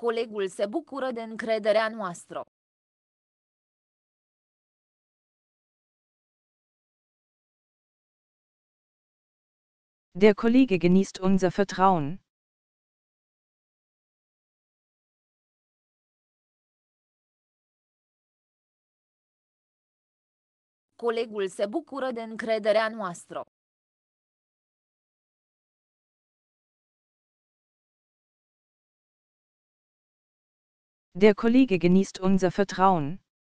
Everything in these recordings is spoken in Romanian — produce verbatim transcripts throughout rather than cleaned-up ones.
Colegul se bucură de încrederea noastră. Der Kollege genießt unser Vertrauen. Colegul se bucură de încrederea noastră. Der Kollege genießt unser Vertrauen.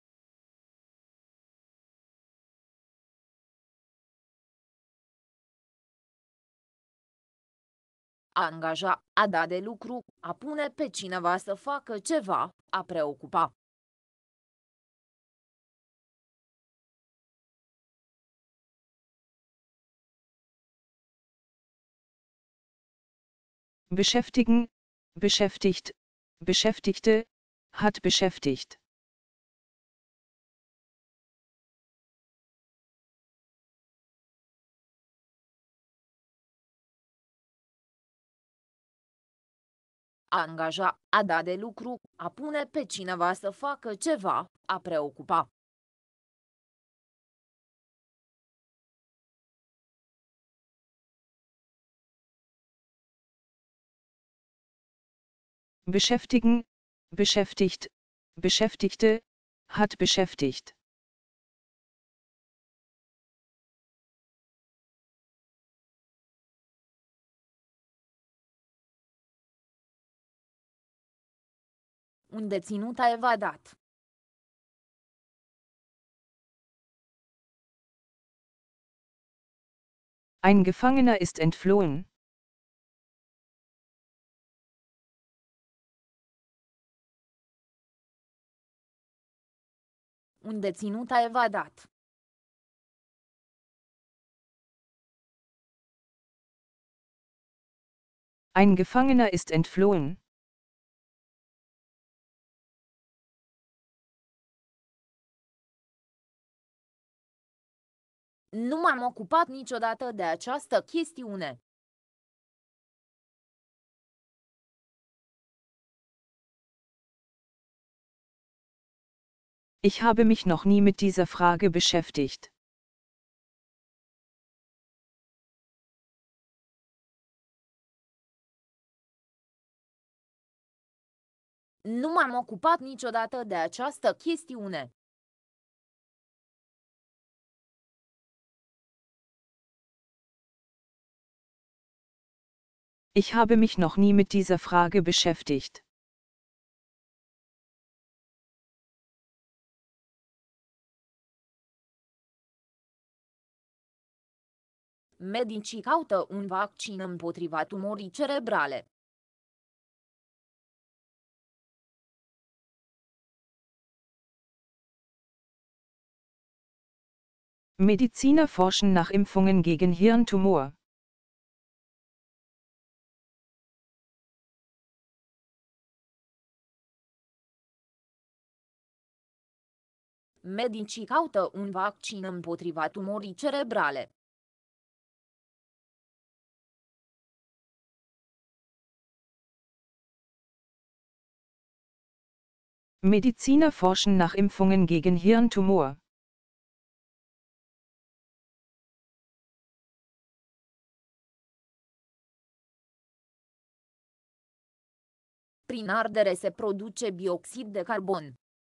A angaja, a da de lucru, a pune pe cineva să facă ceva, a preocupa. Beschäftigen, beschäftigt, Beschäftigte, hat beschäftigt. A angaja, a da de lucru, a pune pe cineva să facă ceva, a preocupa. Beschäftigen, beschäftigt, Beschäftigte, hat beschäftigt. Un deținut a evadat. Ein Gefangener ist entflohen. Un deținut a evadat. Ein Gefangener ist entflohen. Nu m-am ocupat niciodată de această chestiune. Ich habe mich noch nie mit dieser Frage beschäftigt. Nu m-am ocupat niciodată de această chestiune. Ich habe mich noch nie mit dieser Frage beschäftigt. Medicii caută un vaccin împotriva tumorii cerebrale. Mediziner forschen nach Impfungen gegen Hirntumor. Medicii caută un vaccin împotriva tumorii cerebrale. Mediziner forschen nach Impfungen gegen Hirntumor. Prin ardere se produce bioxid de carbon.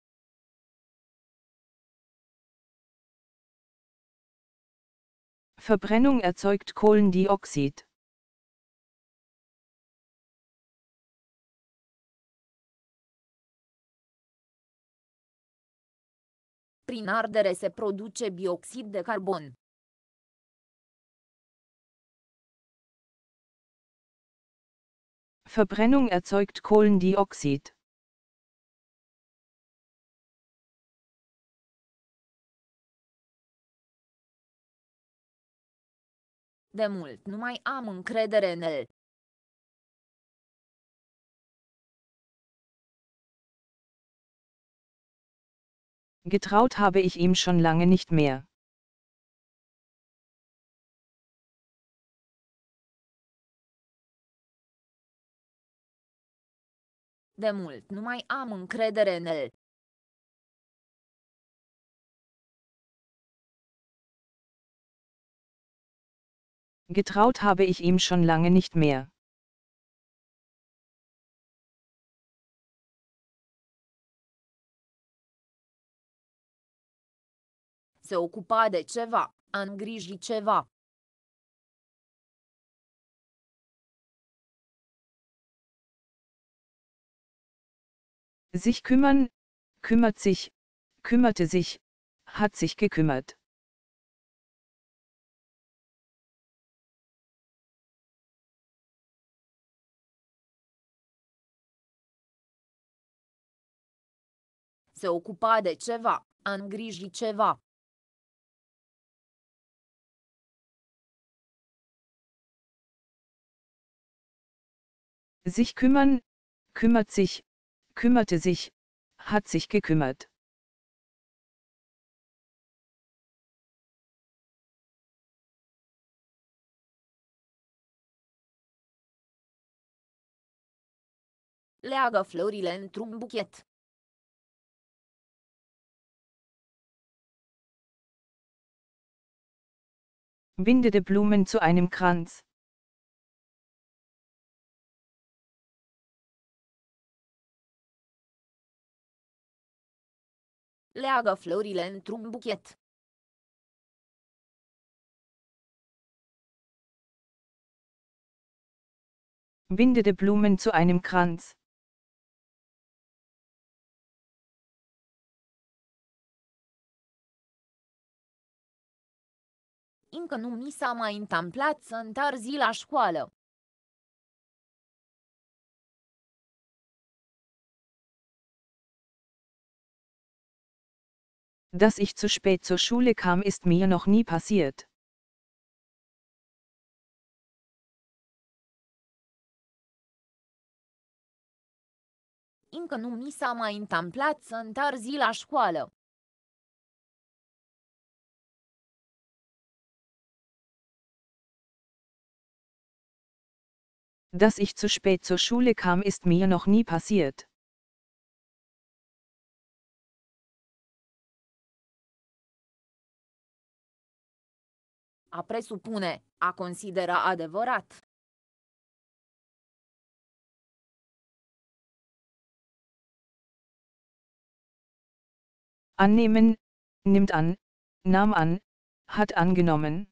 Verbrennung erzeugt Kohlendioxid. Prin ardere se produce bioxid de carbon. Verbrennung erzeugt Kohlendioxid. De mult nu mai am încredere în el. Getraut habe ich ihm schon lange nicht mehr. De mult nu mai am încredere în el. Getraut habe ich ihm schon lange nicht mehr. Se ocupa de ceva, a îngriji ceva. Sich kümmern, kümmert sich, kümmerte sich, hat sich gekümmert. Se ocupa de ceva, a îngriji ceva. Sich kümmern, kümmert sich, kümmerte sich, hat sich gekümmert. Leagă florile într-un buchet. Binde die Blumen zu einem Kranz. Leagă florile într-un buchet. Binde die Blumen zu einem Kranz. Încă nu mi s-a mai întâmplat să întârzi la școală. Dass ich zu spät zur Schule kam, ist mir noch nie passiert. Încă nu mi s-a mai întâmplat să întârzi la școală. Dass ich zu spät zur Schule kam, ist mir noch nie passiert. A presupune, a considera adevărat. Annehmen, nimmt an, nahm an, hat angenommen.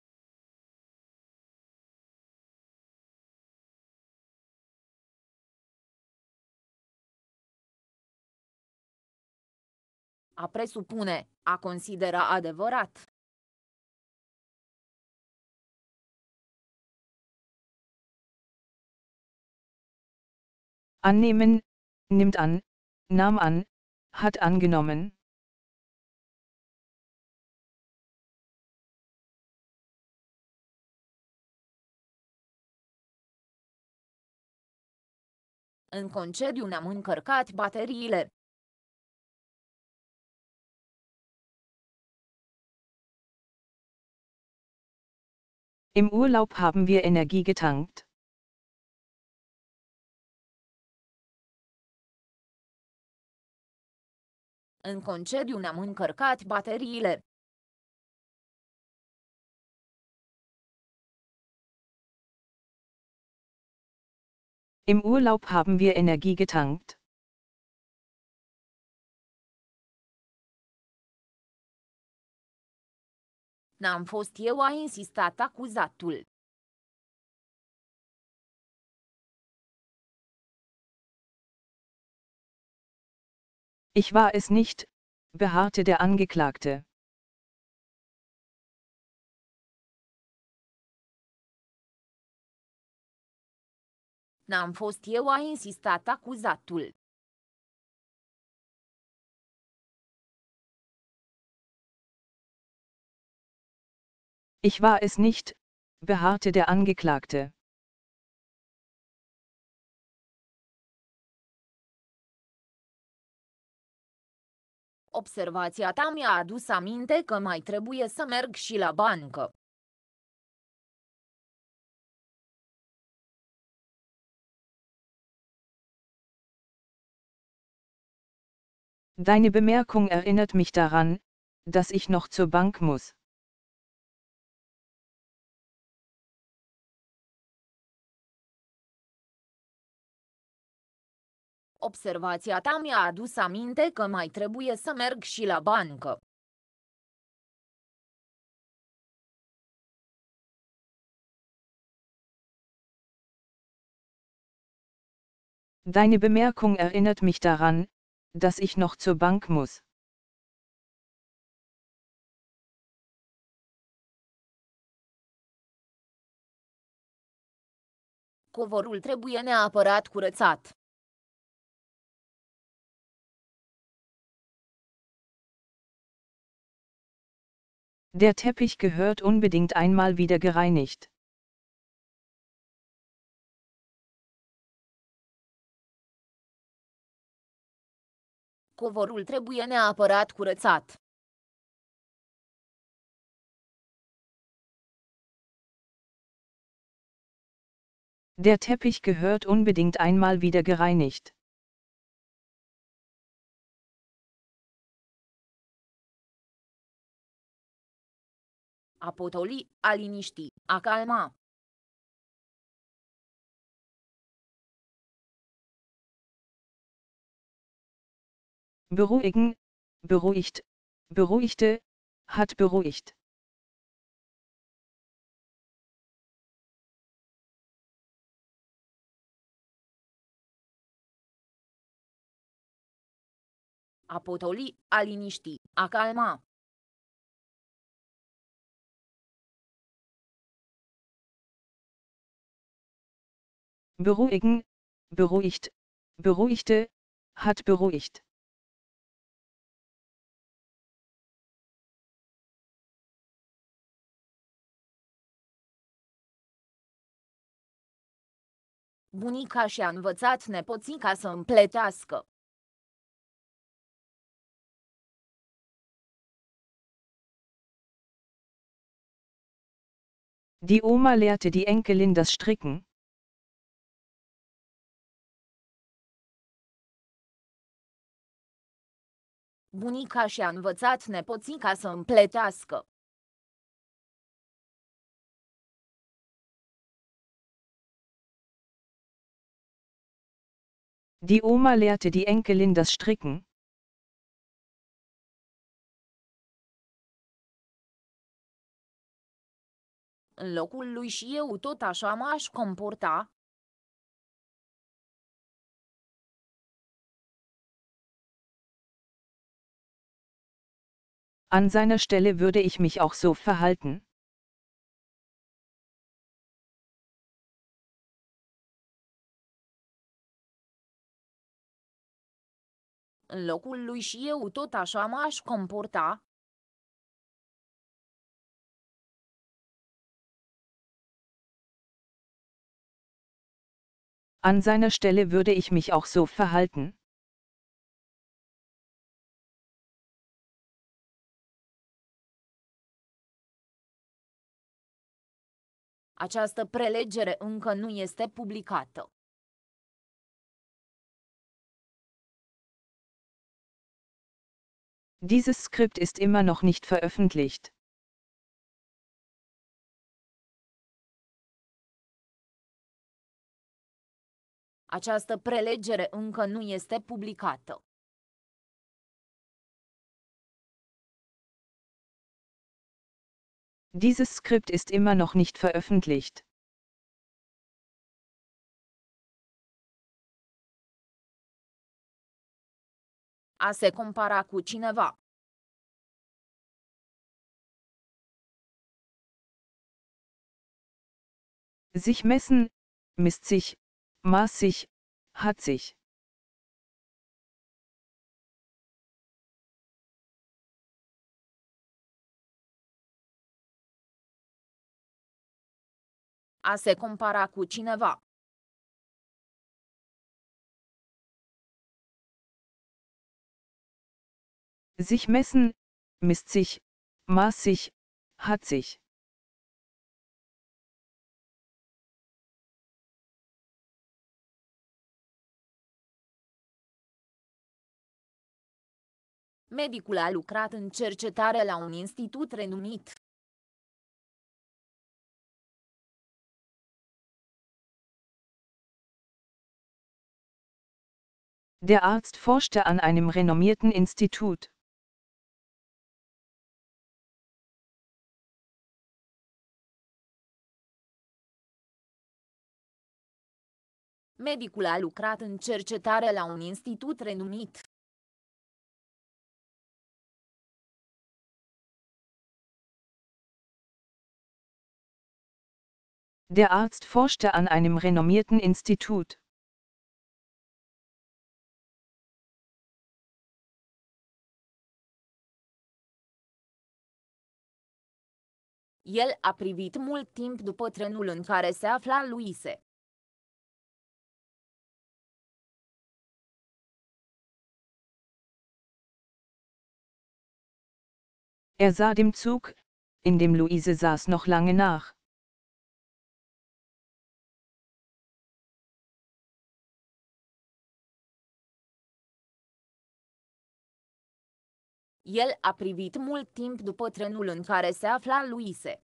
A presupune, a considera adevărat. Annehmen, nimmt an, nahm an, hat angenommen. În concediu ne-am încărcat bateriile. Im Urlaub haben wir Energie getankt. În concediu ne-am încărcat bateriile. Im Urlaub haben wir Energie getankt. N-am fost eu, a insistat acuzatul. Ich war es nicht, beharrte der Angeklagte. N-am fost eu, a insistat acuzatul. Ich war es nicht, beharrte der Angeklagte. Observația ta mi-a adus aminte că mai trebuie să merg și la bancă. Deine Bemerkung erinnert mich daran, dass ich noch zur Bank muss. Observația ta mi-a adus aminte că mai trebuie să merg și la bancă. Deine Bemerkung erinnert mich daran, dass ich noch zur Bank muss. Covorul trebuie neapărat curățat. Der Teppich gehört unbedingt einmal wieder gereinigt. Covorul trebuie neapărat curățat. Der Teppich gehört unbedingt einmal wieder gereinigt. A potoli, a liniști, a calma. Beruhigen, beruhigt, beruhigte, hat beruhigt. A potoli, a liniști, a calma. Beruhigen, beruhigt, beruhigte, hat beruhigt. Bunica și-a învățat nepoțica să împletească. Die Oma lehrte die Enkelin das Stricken. Bunica și-a învățat nepoțica să împletească. Die Oma lehrte die Enkelin das Stricken. În locul lui și eu tot așa m-aș comporta. An seiner Stelle würde ich mich auch so verhalten. În locul lui și eu tot așa m-aș comporta. An seiner Stelle würde ich mich auch so verhalten. Această prelegere încă nu este publicată. Dieses Skript ist immer noch nicht veröffentlicht. Această prelegere încă nu este publicată. Dieses Skript ist immer noch nicht veröffentlicht. A se compara cu cineva. Sich messen, misst sich, maß sich, hat sich. A se compara cu cineva. Sich messen, misst sich, maß sich, hat sich. Medicul a lucrat în cercetare la un institut renumit. Der Arzt forschte an einem renommierten Institut. Medicul a lucrat în cercetare la un institut renumit. Der Arzt forschte an einem renommierten Institut. El a privit mult timp după trenul în care se afla Louise. Er sah dem Zug, in dem Luise saß, noch lange nach. El a privit mult timp după trenul în care se afla Louise.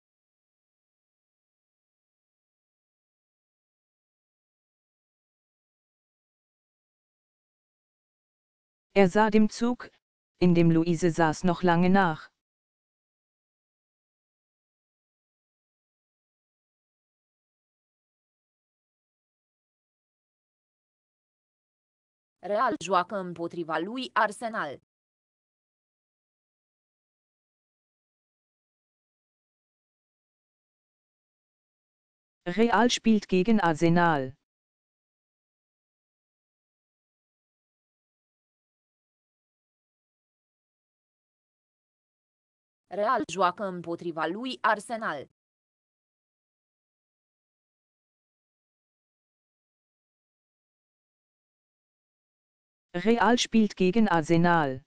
Er sah dem Zug, in dem Luise saß, noch lange nach. Real joacă împotriva lui Arsenal. Real spielt gegen Arsenal. Real joacă împotriva lui Arsenal. Real spielt gegen Arsenal.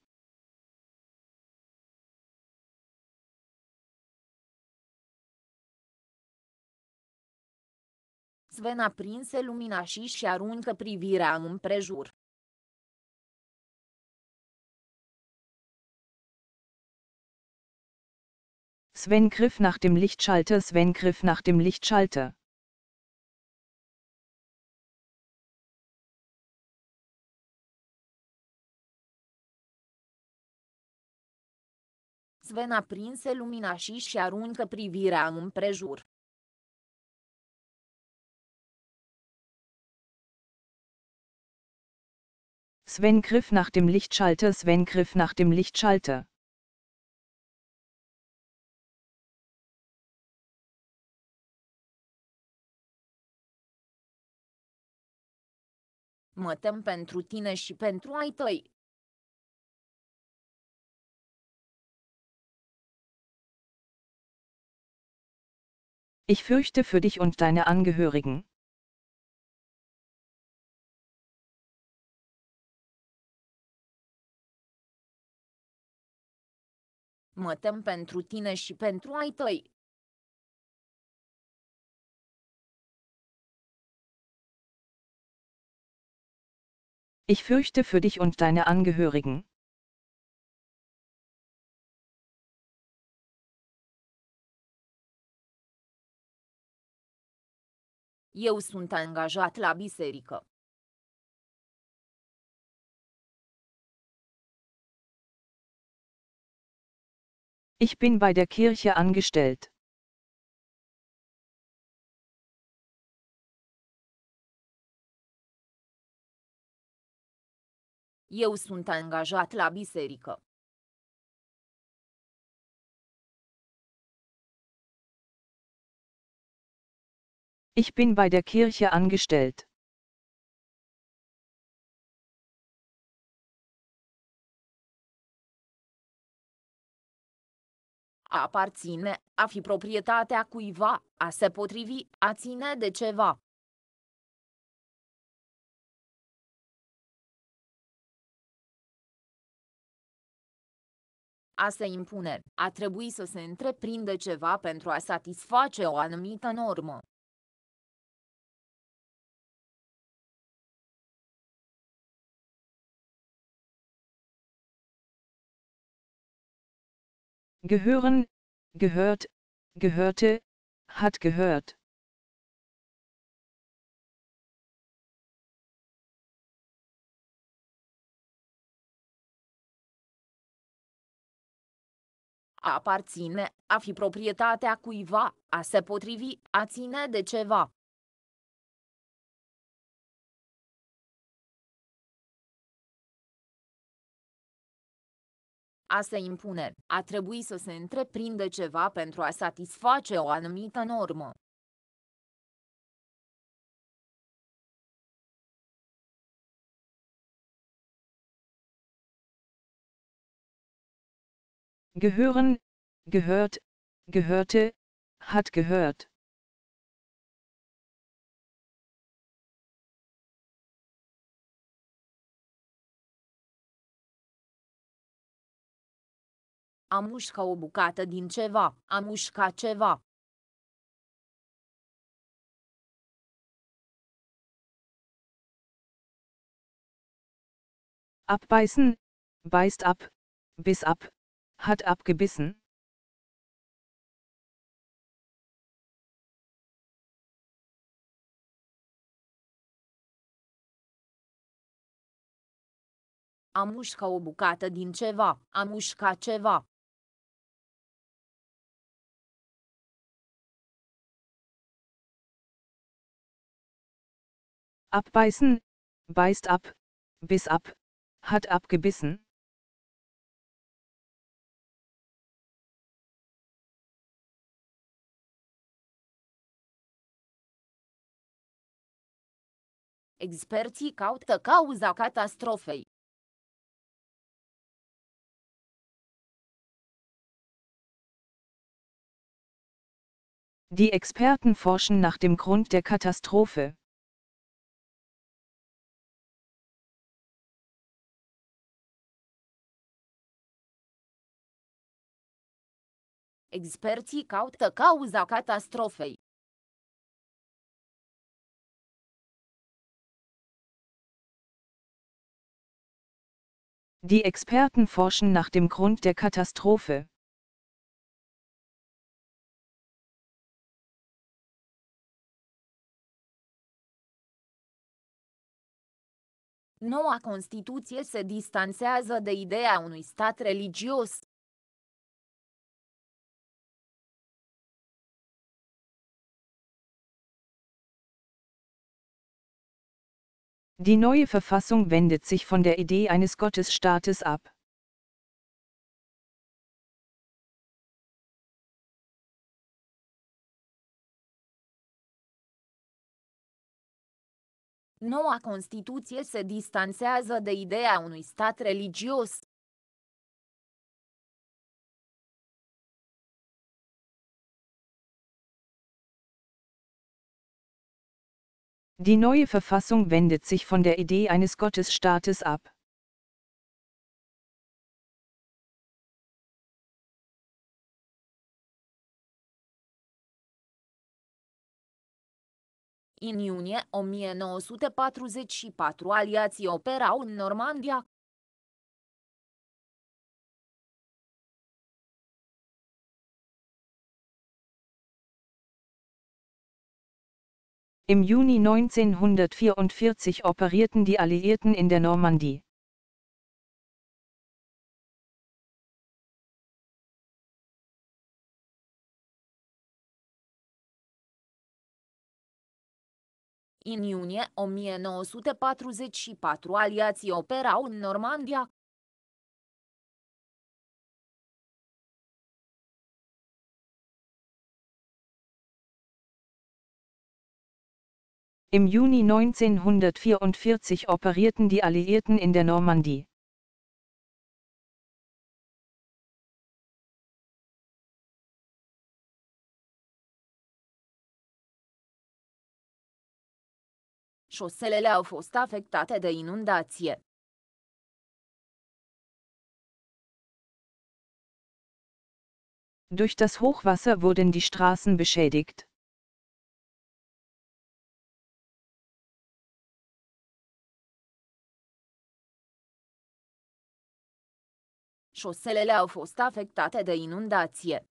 Sven aprinse lumina și și aruncă privirea împrejur. Sven griff nach dem Lichtschalter. Sven griff nach dem Lichtschalter. Sven aprinse lumina și și aruncă privirea împrejur. Sven griff nach dem Lichtschalter. Sven griff nach dem Lichtschalter. Mă tem pentru tine și pentru ai tăi. Ich fürchte für dich und deine Angehörigen. Mă tem pentru tine și pentru ai tăi. Ich fürchte für dich und deine Angehörigen. Eu sunt angajat la biserică. Ich bin bei der Kirche angestellt. Eu sunt angajat la biserică. Ich bin bei der Kirche angestellt. A aparține, a fi proprietatea cuiva, a se potrivi, a ține de ceva. A se impune, a trebui să se întreprindă ceva pentru a satisface o anumită normă. gehören, gehört, gehörte, hat gehört. A aparține, a fi proprietatea cuiva, a se potrivi, a ține de ceva. A se impune, a trebui să se întreprindă ceva pentru a satisface o anumită normă. Gehören, gehört, gehörte, hat gehört. A mușca o bucată din ceva, a mușca ceva. Abbeißen, beißt ab, biss ab, hat abgebissen. A mușca o bucată din ceva, a mușca ceva. Abbeißen, beißt ab, biss ab, hat abgebissen. Experții caută cauza catastrofei. Die Experten forschen nach dem Grund der Katastrophe. Experții caută cauza catastrofei. Die Experten forschen nach dem Grund der Katastrophe. Noua Constituție se distanțează de ideea unui stat religios. Die neue Verfassung wendet sich von der Idee eines Gottesstaates ab. Noua Constituție se distanțează de ideea unui stat religios. Die neue Verfassung wendet sich von der Idee eines Gottesstaates ab. În iunie o mie nouă sute patruzeci și patru aliații operau în Normandia. Im Juni neunzehnhundertvierundvierzig operierten die Alliierten in der Normandie. În iunie o mie nouă sute patruzeci și patru aliații operau în Normandia. Im Juni neunzehnhundertvierundvierzig operierten die Alliierten in der Normandie. Șoselele au fost afectate de inundație. Durch das Hochwasser wurden die Straßen beschädigt. Șoselele au fost afectate de inundație.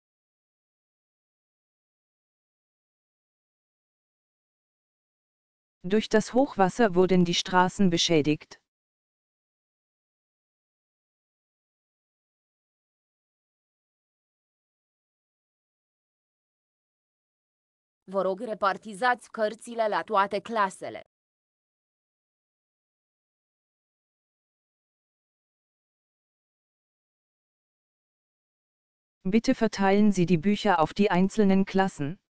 Durch das Hochwasser wurden die Straßen beschädigt. Vă rog, repartizați cărțile la toate clasele. Bitte verteilen Sie die Bücher auf die einzelnen Klassen.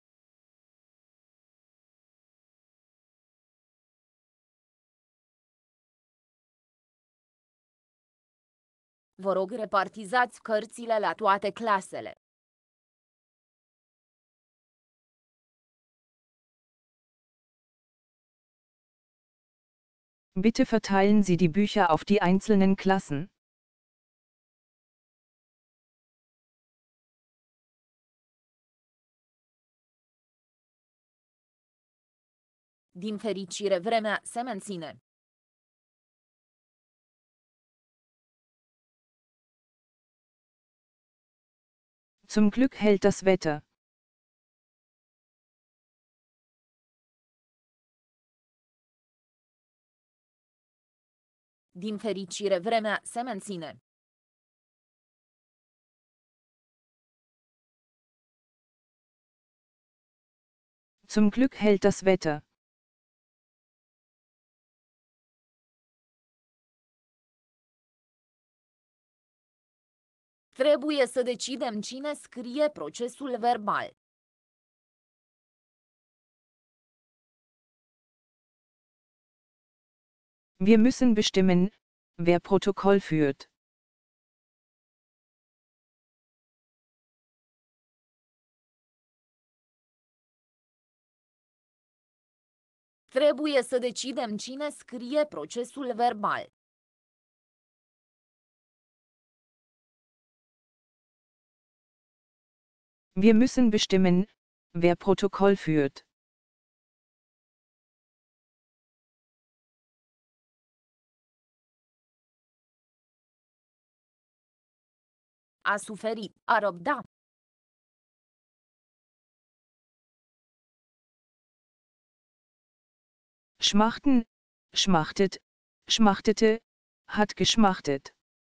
Vă rog, repartizați cărțile la toate clasele. Bitte verteilen Sie die Bücher auf die einzelnen Klassen. Din fericire, vremea se menține. Zum Glück hält das Wetter. Din fericire, vremea se menține. Zum Glück hält das Wetter. Trebuie să decidem cine scrie procesul verbal. Wir müssen bestimmen, wer Protokoll führt. Trebuie să decidem cine scrie procesul verbal. Wir müssen bestimmen, wer Protokoll führt. A suferi, a răbda. Schmachten, schmachtet, schmachtete, hat geschmachtet.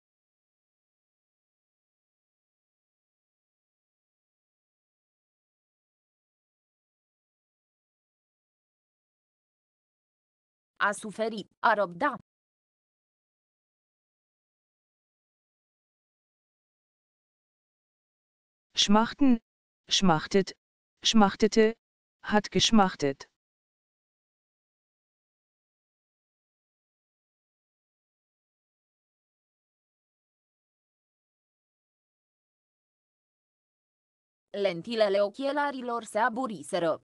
A suferi, a răbda. Schmachten, schmachtet, schmachtete, hat geschmachtet. Lentilele ochelarilor se aburiseră.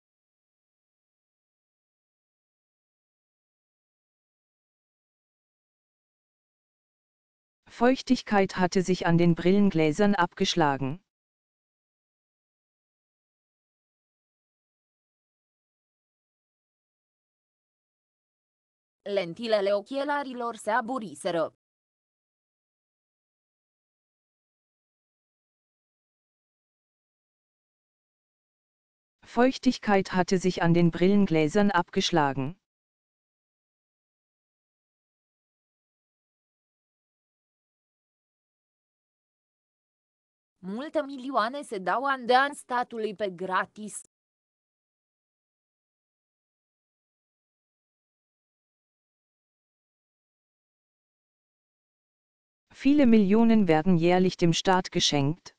Feuchtigkeit hatte sich an den Brillengläsern abgeschlagen. Lentilele ochelarilor se aburiseră. Feuchtigkeit hatte sich an den Brillengläsern abgeschlagen. Multe milioane se dau an de an statului pe gratis. Viele Millionen werden jährlich dem Staat geschenkt.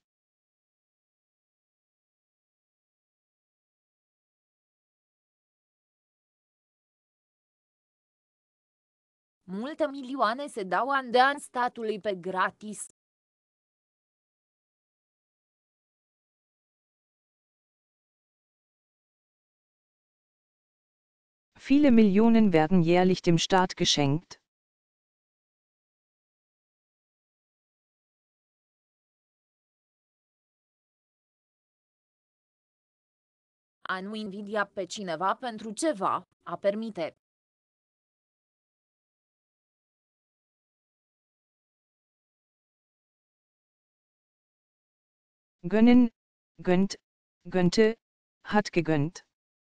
Multe milioane se dau an de an statului pe gratis. Viele Millionen werden jährlich dem Staat geschenkt. A nu invidia pe cineva pentru ceva, a permite. gönnen, gönnt, gönnte, hat gegönnt.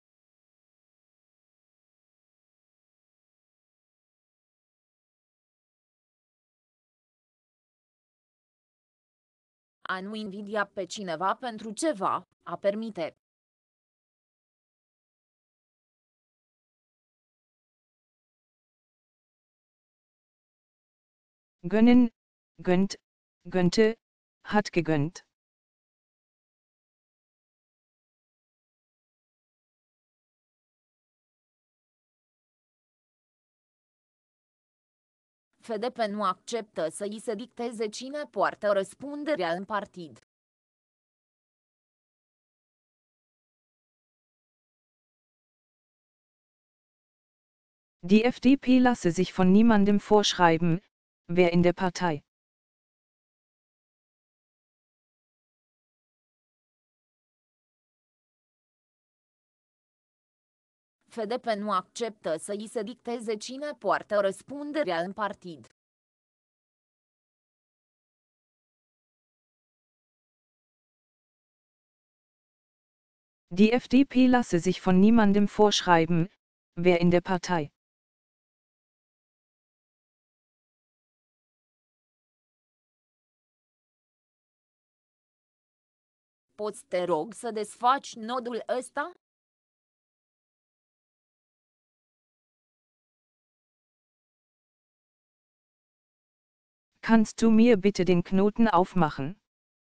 A nu invidia pe cineva pentru ceva, a permite. Gönnen, gönnt, gönnte, hat gegönnt. F D P nu acceptă să îi se dicteze cine poartă răspunderea în partid. Die F D P lasse sich von niemandem vorschreiben, wer in der Partei. F D P nu acceptă să îi se dicteze cine poartă răspunderea în partid. Die F D P lasse sich von niemandem vorschreiben, wer in der Partei. Poți te rog să desfaci nodul ăsta? Kannst du mir bitte den Knoten aufmachen?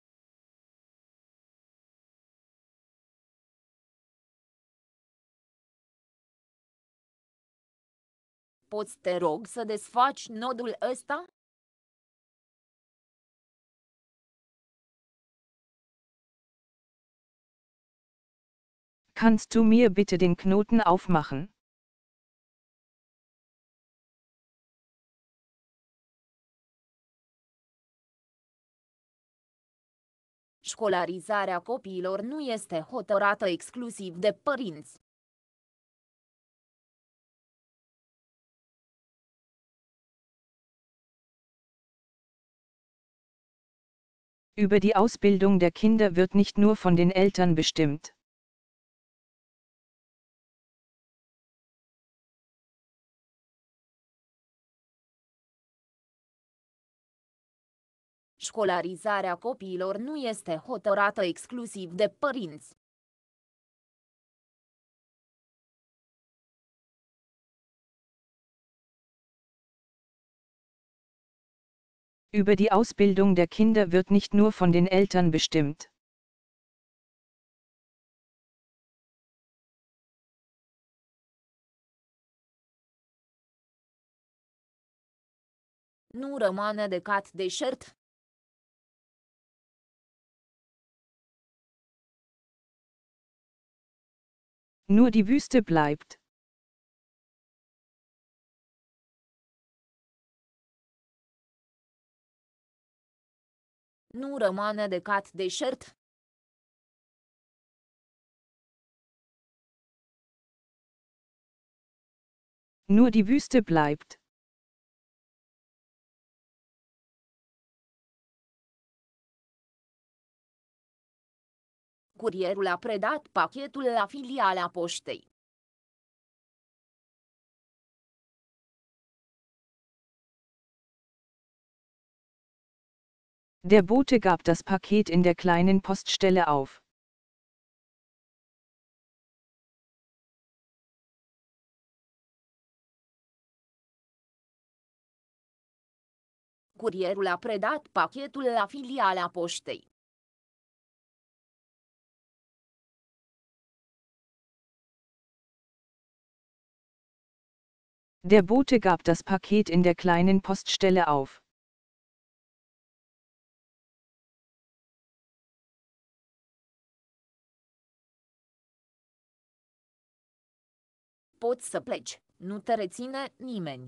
Poți te rog să desfaci nodul ăsta? Kannst du mir bitte den Knoten aufmachen? Școlarizarea copiilor nu este hotărâtă exclusiv de părinți. Über die Ausbildung der Kinder wird nicht nur von den Eltern bestimmt. Școlarizarea copiilor nu este hotărâtă exclusiv de părinți. Über die Ausbildung der Kinder wird nicht nur von den Eltern bestimmt. Nu rămâne decât deșert. Nur die Wüste bleibt. Nu rămâne decât deșert. Nur die Wüste bleibt. Curierul a predat pachetul la filiala poștei. Der Bote gab das Paket in der kleinen Poststelle auf. Curierul a predat pachetul la filiala poștei. Der Bote gab das Paket in der kleinen Poststelle auf. Poți să pleci, nu te reține nimeni.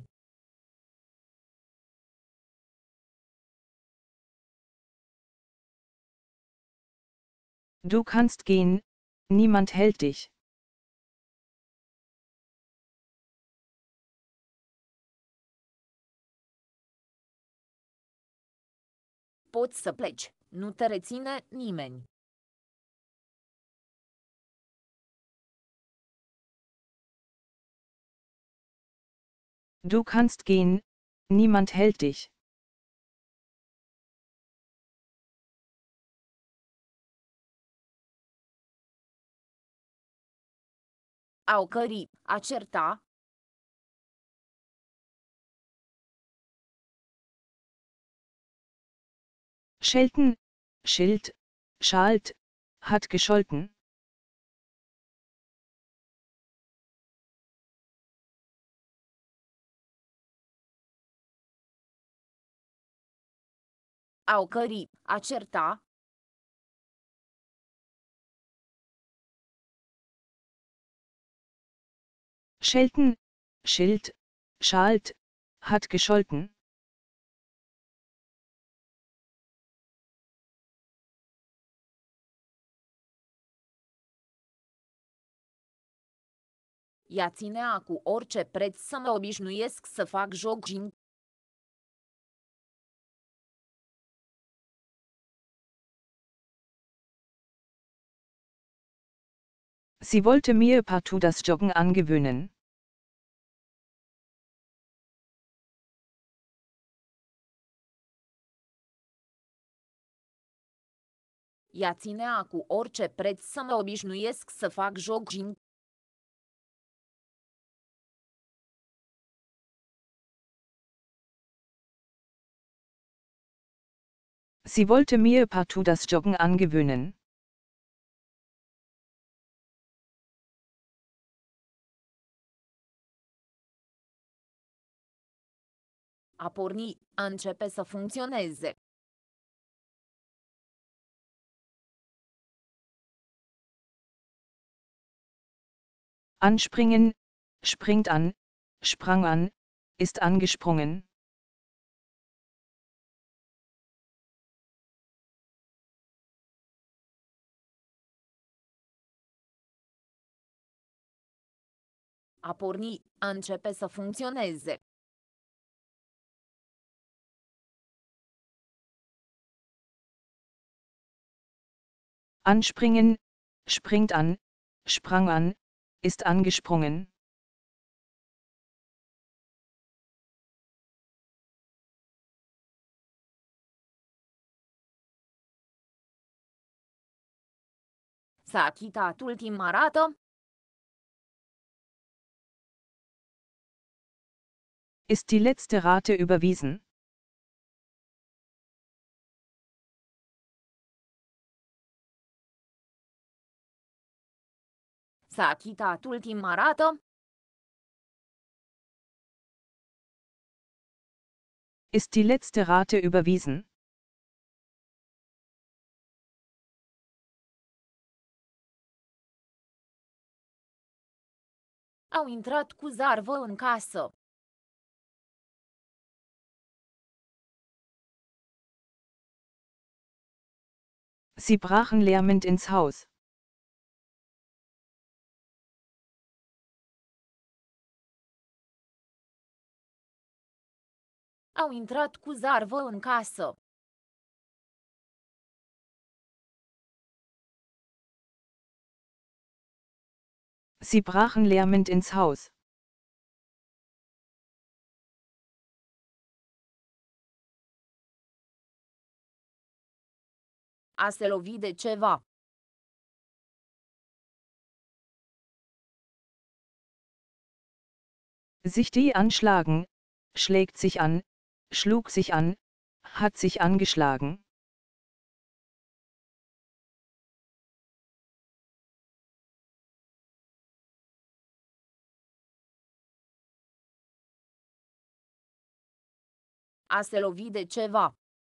Du kannst gehen, niemand hält dich. Poți să pleci, nu te reține nimeni. Du kannst gehen, niemand hält dich. A ocări, a certa. Schelten, schilt, schalt, hat gescholten. A ocări, a certa. Schelten, schilt, schalt, hat gescholten. Ea ținea cu orice preț să mă obișnuiesc să fac jogging. Sie wollte mir partout das Joggen angewöhnen. Ea ținea cu orice preț să mă obișnuiesc să fac jogging. Sie wollte mir partout das Joggen angewöhnen. A porni, a începe să funcționeze. Anspringen, springt an, sprang an, ist angesprungen. A porni, a începe să funcționeze. Anspringen, springt an, sprang an, ist angesprungen. S-a achitat ultima rată. Ist die letzte Rate überwiesen? S-a achitat ultima rată. Ist die letzte Rate überwiesen? Au intrat cu zarvă în casă. Sie brachen lärmend ins Haus. Au intrat cu zarvă în casă. Sie brachen lärmend ins Haus. A se lovi de ceva. Sich die anschlagen, schlägt sich an, schlug sich an, hat sich angeschlagen. A se lovi de ceva.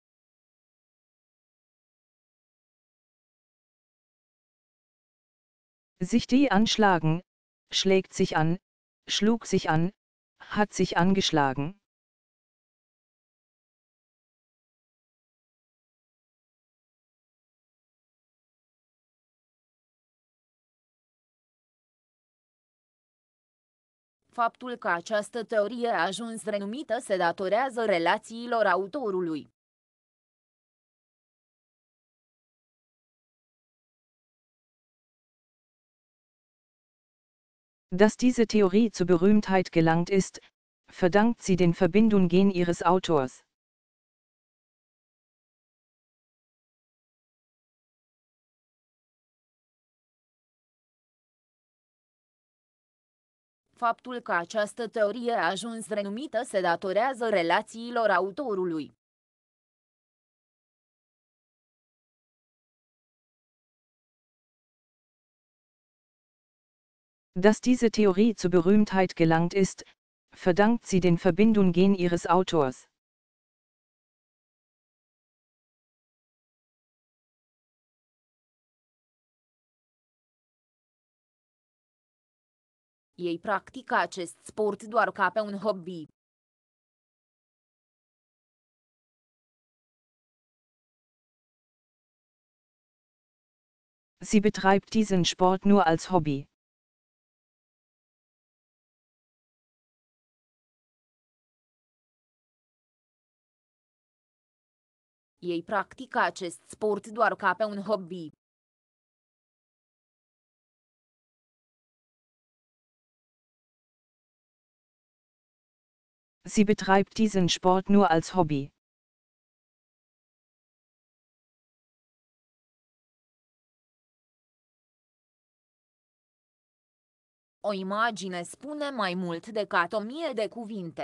Sich die anschlagen, schlägt sich an, schlug sich an, hat sich angeschlagen. Faptul că această teorie a ajuns renumită se datorează relațiilor autorului. Dass diese Theorie zur Berühmtheit gelangt ist, verdankt sie den Verbindungen ihres Autors. Faptul că această teorie a ajuns renumită se datorează relațiilor autorului. Dass diese Theorie zur Berühmtheit gelangt ist, verdankt sie den Verbindungen ihres Autors. Ei practică acest sport doar ca pe un hobby. Sie betreibt diesen Sport nur als Hobby. Ei practică acest sport doar ca pe un hobby. Sie betreibt diesen Sport nur als Hobby. O imagine spune mai mult decât o mie de cuvinte.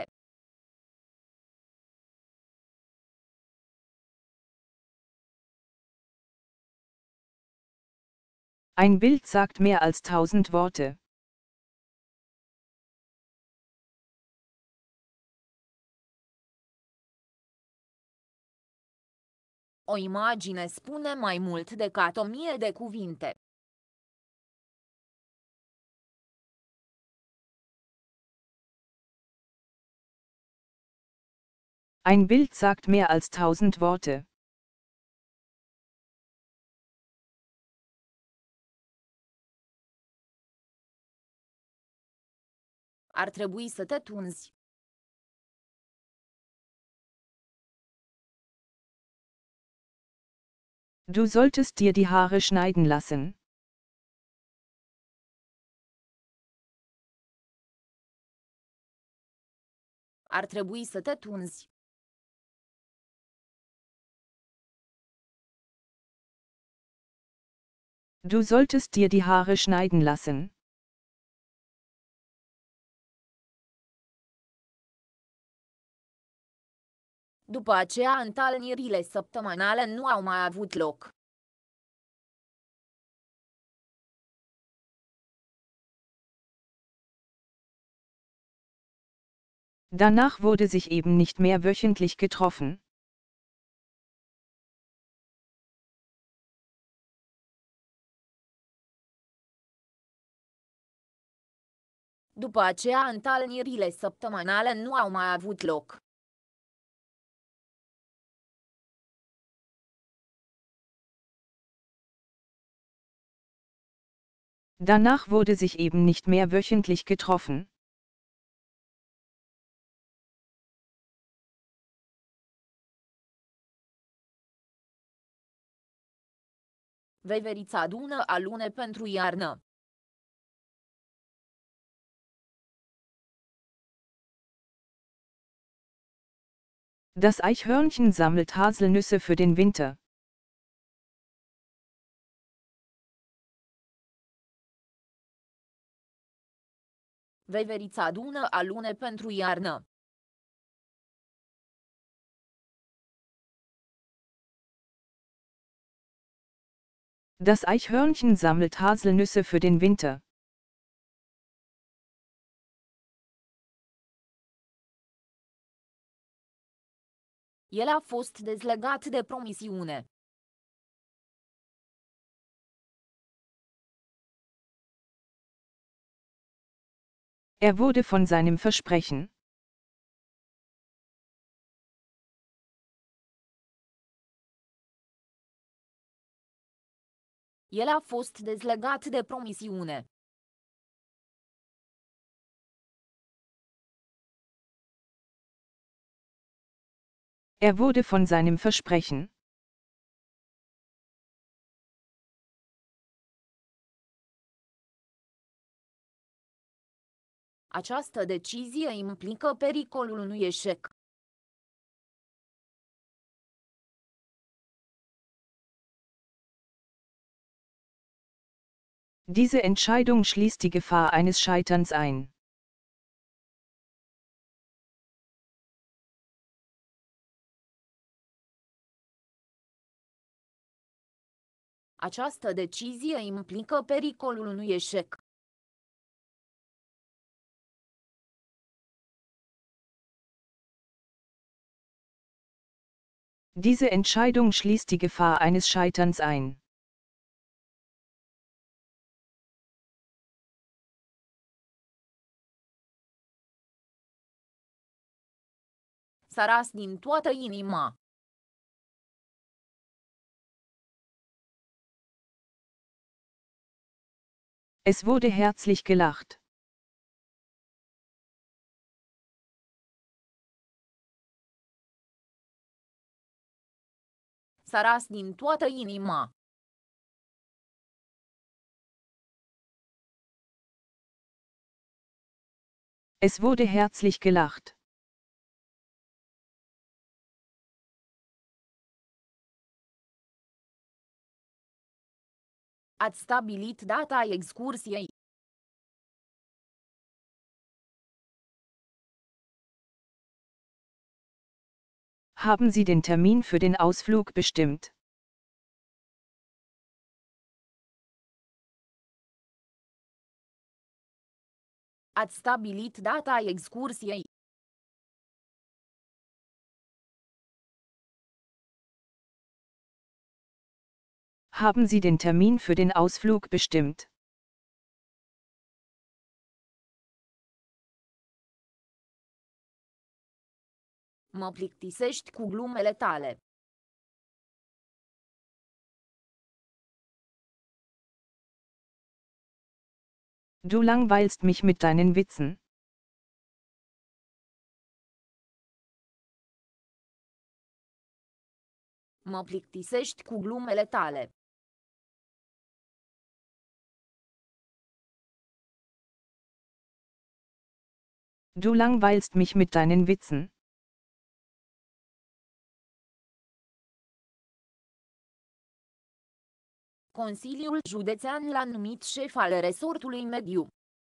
Ein Bild sagt mehr als tausend Worte. O imagine spune mai mult decât o mie de cuvinte. Ein Bild sagt mehr als tausend Worte. Ar trebui să te tunzi. Du solltest dir die Haare schneiden lassen. Ar trebui să te tunzi. Du solltest dir die Haare schneiden lassen. După aceea întâlnirile săptămânale nu au mai avut loc. Danach wurde sich eben nicht mehr wöchentlich getroffen. După aceea întâlnirile săptămânale nu au mai avut loc. Danach wurde sich eben nicht mehr wöchentlich getroffen. Veverița adună alune pentru iarnă. Das Eichhörnchen sammelt Haselnüsse für den Winter. Veverița adună alune pentru iarnă. Das Eichhörnchen sammelt Haselnüsse für den Winter. El a fost dezlegat de promisiune. Er wurde von seinem Versprechen. El a fost dezlegat de promisiune. Er wurde von seinem Versprechen. Această decizie implică pericolul unui eșec. Diese Entscheidung schließt die Gefahr eines Scheiterns ein. Această decizie implică pericolul unui eșec. Diese Entscheidung schließt die Gefahr eines Scheiterns ein. Saras din toată inima. Es wurde herzlich gelacht. Saras din toată inima. Es wurde herzlich gelacht. Ați stabilit data excursiei. Haben Sie den Termin für den Ausflug bestimmt? Ați stabilit data excursiei. Haben Sie den Termin für den Ausflug bestimmt? Mă plictisești cu glumele tale. Du langweilst mich mit deinen Witzen. Mă plictisești cu glumele tale. Du langweilst mich mit deinen Witzen. Consiliul Județean l-a numit șef al resortului mediu.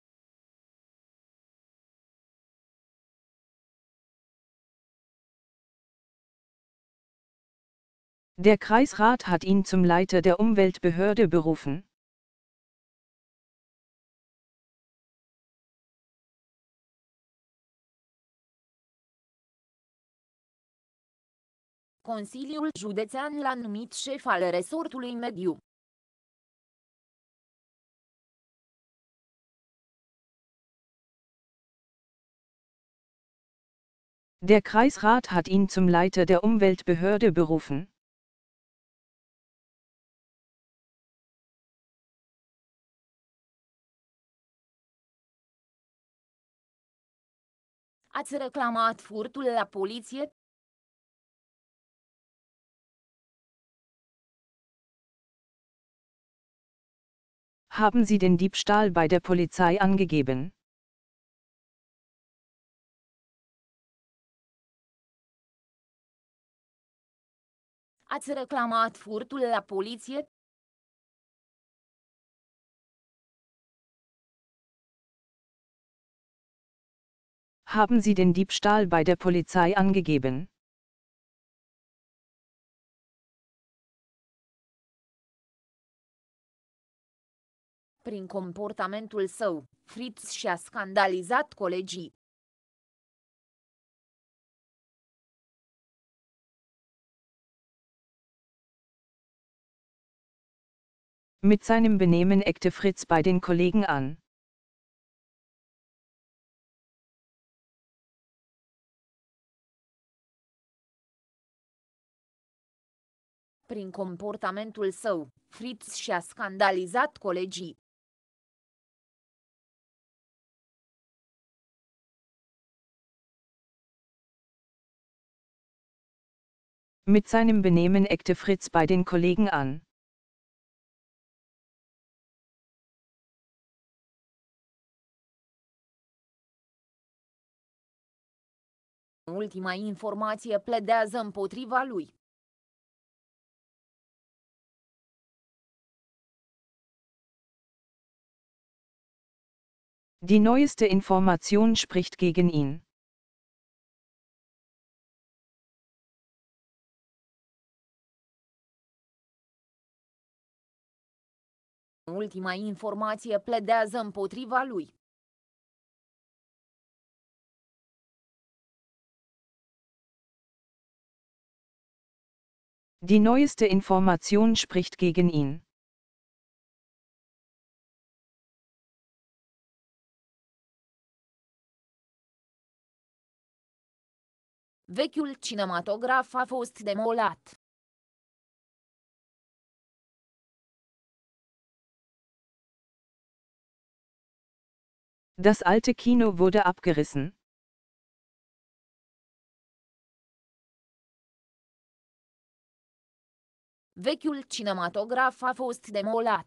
Der Kreisrat hat ihn zum Leiter der Umweltbehörde berufen. Consiliul Județean l-a numit șef al resortului mediu. Der Kreisrat hat ihn zum Leiter der Umweltbehörde berufen. Ați reclamat furtul la poliție? Haben Sie den Diebstahl bei der Polizei angegeben? Ați reclamat furtul la poliție? Haben Sie den Diebstahl bei der Polizei angegeben? Prin comportamentul său, Fritz și-a scandalizat colegii. Mit seinem Benehmen eckte Fritz bei den Kollegen an. Prin comportamentul său, Fritz și-a scandalizat colegii. Mit seinem Benehmen eckte Fritz bei den Kollegen an. Ultima informație pledează împotriva lui. Die neueste Information spricht gegen ihn. Ultima informație pledează împotriva lui. Die neueste Information spricht gegen ihn. Vechiul cinematograf a fost demolat. Das alte Kino wurde abgerissen. Vechiul cinematograf a fost demolat.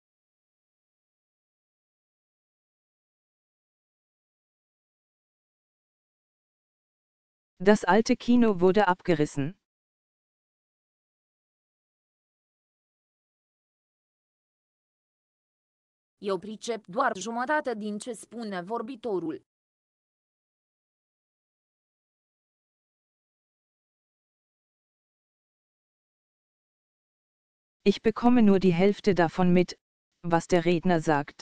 Das alte Kino wurde abgerissen. Eu pricep doar jumătate din ce spune vorbitorul. Ich bekomme nur die Hälfte davon mit, was der Redner sagt.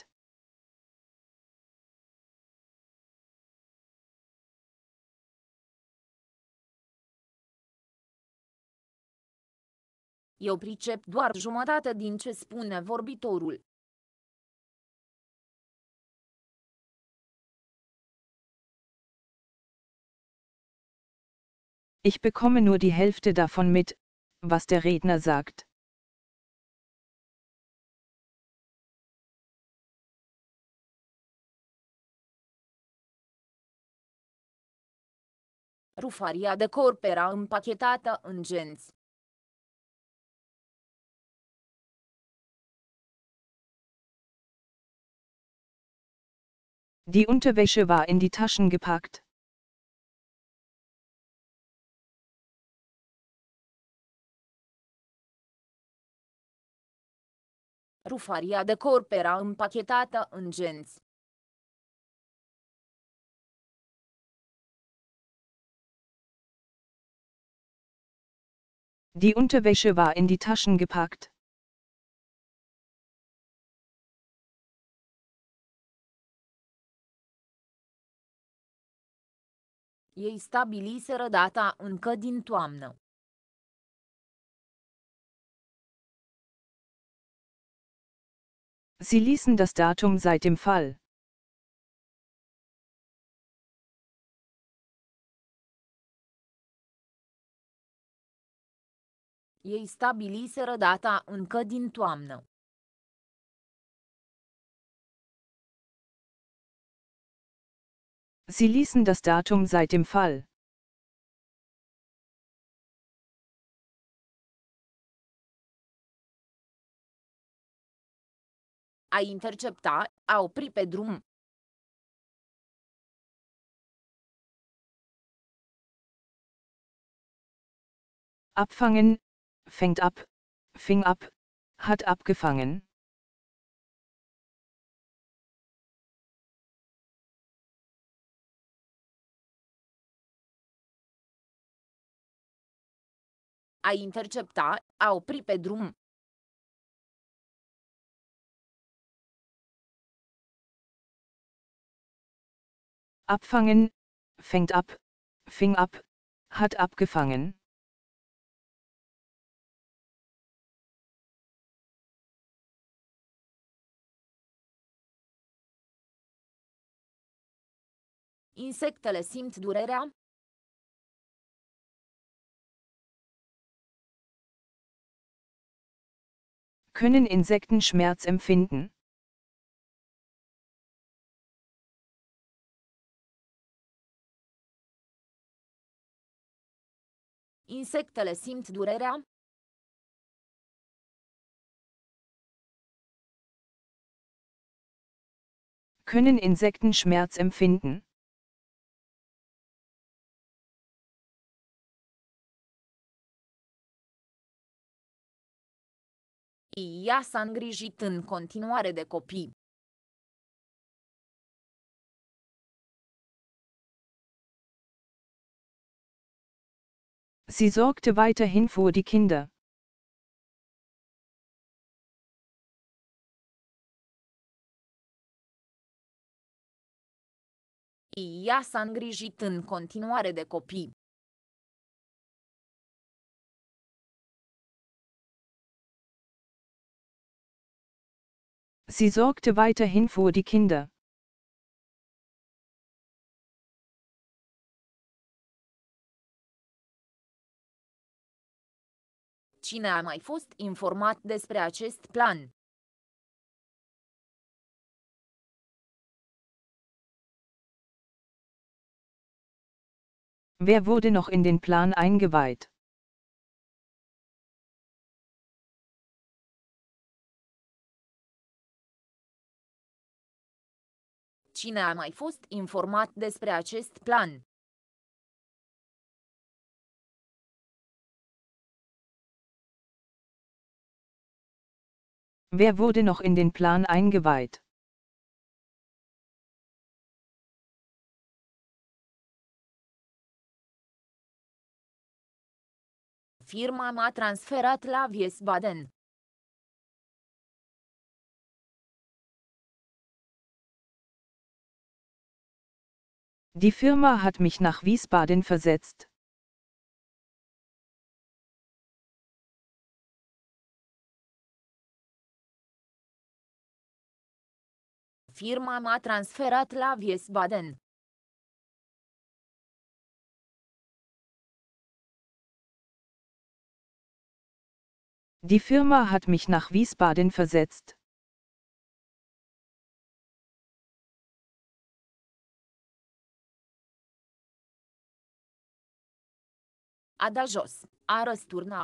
Eu pricep doar jumătate din ce spune vorbitorul. Ich bekomme nur die Hälfte davon mit, was der Redner sagt. Rufaria de corp era împachetată în genți. Die Unterwäsche war in die Taschen gepackt. Rufaria de corp era împachetată în genți. Die Unterwäsche war in die Taschen gepackt. Ei stabiliseră data încă din toamnă. Sie ließen das Datum seit dem Fall. Ei stabiliseră data încă din toamnă. Sie ließen das Datum seit dem Fall. A intercepta, a opri pe drum. Abfangen, fängt ab, fing ab, hat abgefangen. A intercepta, a opri pe drum. Abfangen, fängt ab, fing ab, hat abgefangen. Insectele simt durerea. Können Insekten Schmerz empfinden? Insectele simt durerea. Können Insekten Schmerz empfinden? Ea s-a îngrijit în continuare de copii. Sie sorgte weiterhin für die Kinder. Ea s-a îngrijit în continuare de copii. Sie sorgte weiterhin für die Kinder. Cine a mai fost informat despre acest plan? Wer wurde noch in den Plan eingeweiht? Cine a mai fost informat despre acest plan? Wer wurde noch in den Plan eingeweiht? Firma m-a transferat la Wiesbaden. Die Firma hat mich nach Wiesbaden versetzt. Firma m-a transferat la Wiesbaden. Die Firma hat mich nach Wiesbaden versetzt. A da jos, a răsturna.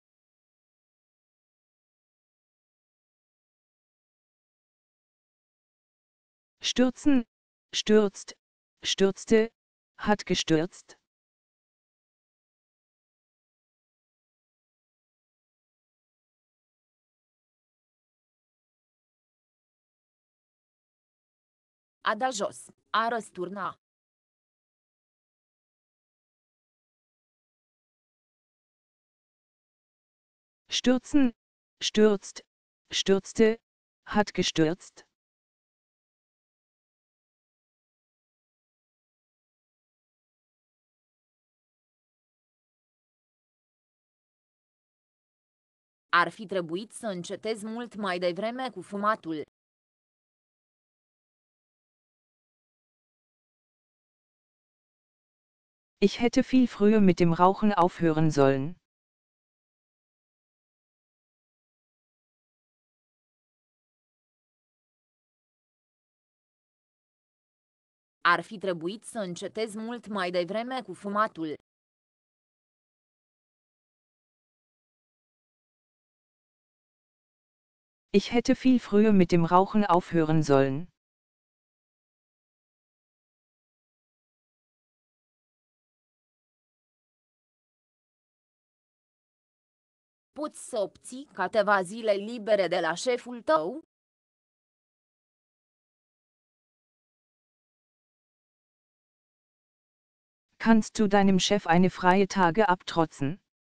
Stürzen, stürzt, stürzte, hat gestürzt. A da jos, a răsturna. Stürzen, stürzt, stürzte, hat gestürzt. Ar fi trebuit să încetez mult mai devreme cu fumatul. Ich hätte viel früher mit dem Rauchen aufhören sollen. Ar fi trebuit să încetez mult mai devreme cu fumatul. Ich hätte viel früher mit dem Rauchen aufhören sollen. Poți să obții câteva zile libere de la șeful tău? Kannst du deinem Chef eine freie Tage abtrotzen?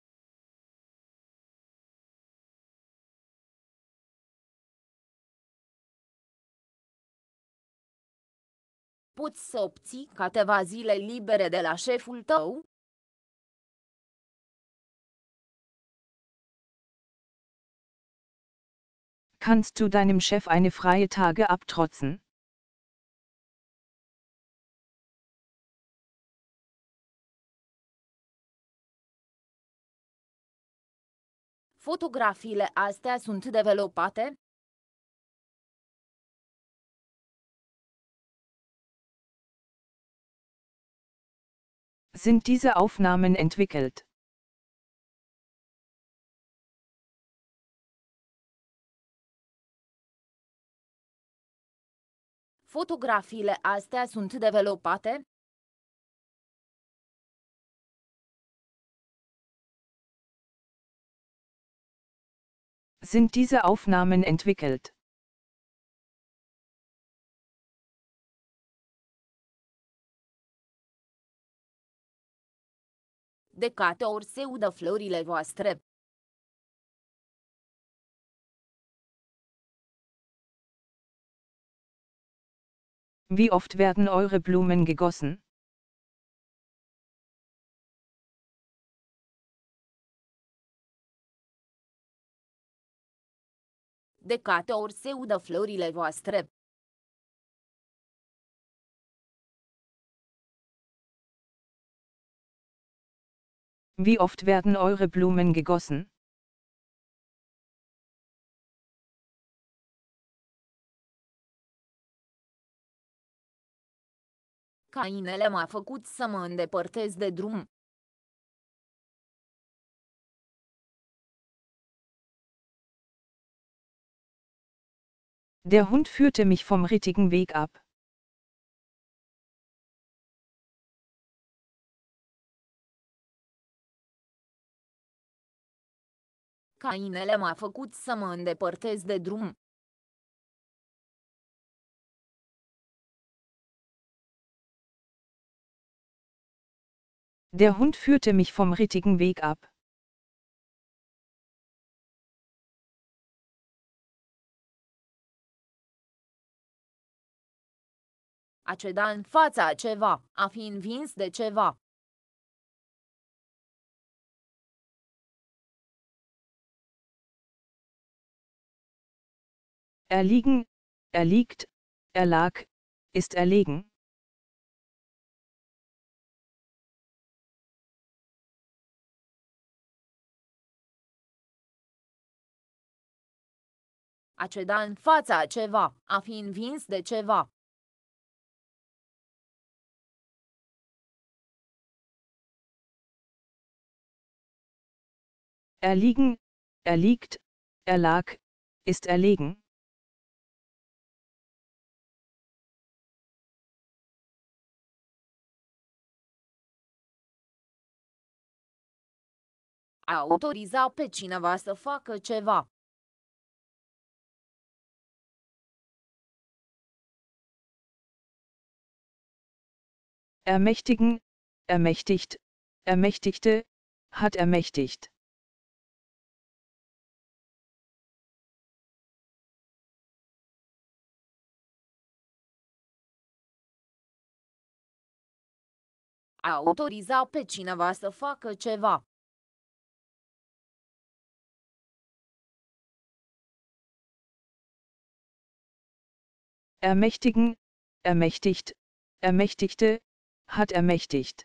Poți să obții câteva zile libere de la șeful tău? Kannst du deinem Chef eine freie Tage abtrotzen? Fotografiile astea sunt developate? Sind diese Aufnahmen entwickelt? Fotografiile astea sunt developate? Sind diese Aufnahmen entwickelt? De câte ori se udă florile voastre? Wie oft werden eure Blumen gegossen? De câte ori se udă florile voastre? Wie oft werden eure Blumen gegossen? Câinele m-a făcut să mă îndepărtez de drum. Der Hund führte mich vom richtigen Weg ab. Câinele m-a făcut să mă îndepărtez de drum. Der Hund führte mich vom richtigen Weg ab. A ceda în fața a ceva, a fi învins de ceva. Erliegen, erliegt, erlag, ist erlegen. A ceda în fața a ceva, a fi învins de ceva. Erliegen, erliegt, erlag, ist erlegen. A autoriza pe cineva să facă ceva. Ermächtigen, ermächtigt, ermächtigte, hat ermächtigt. A autoriza pe cineva să facă ceva. Ermächtigen, ermächtigt, ermächtigte, hat ermächtigt.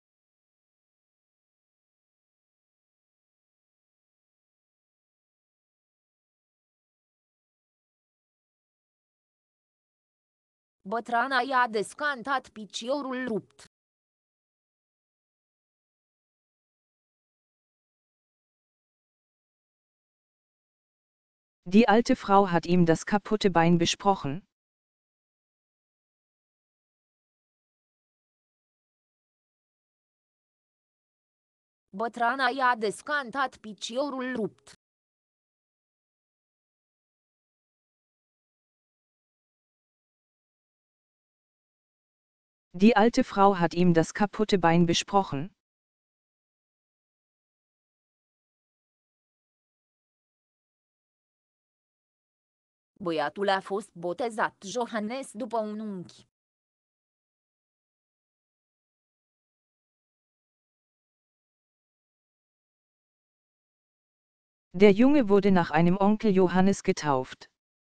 Bătrâna i-a descantat piciorul rupt. Die alte Frau hat ihm das kaputte Bein besprochen. Bătrâna i-a descantat piciorul rupt. Die alte Frau hat ihm das kaputte Bein besprochen. Băiatul a fost botezat Johannes după un unchi. Der Junge wurde nach einem Onkel Johannes getauft.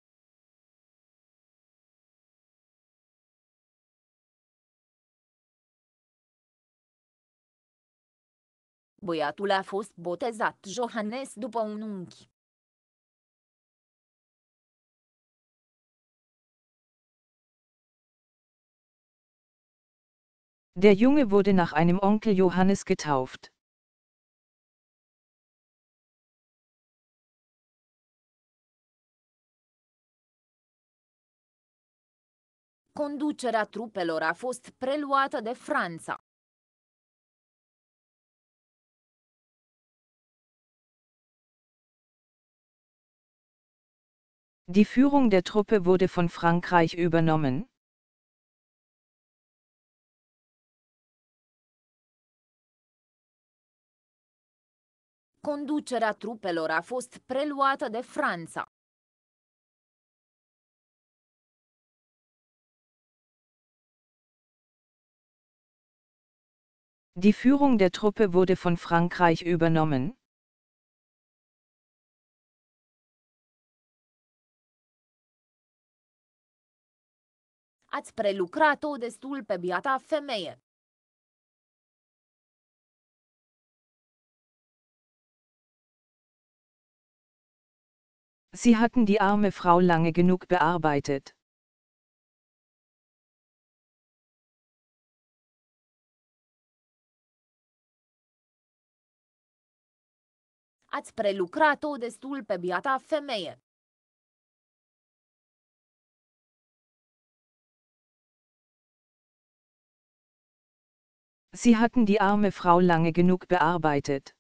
Băiatul a fost botezat Johannes după un unchi. Der Junge wurde nach einem Onkel Johannes getauft. Conducerea trupelor a fost preluată de Franța. Die Führung der Truppe wurde von Frankreich übernommen. Conducerea trupelor a fost preluată de Franța. Die Führung der Truppe wurde von Frankreich übernommen. Ați prelucrat-o destul pe biata femeie. Sie hatten die arme Frau lange genug bearbeitet. Ați prelucrat-o destul pe biata femeie. Sie hatten die arme Frau lange genug bearbeitet.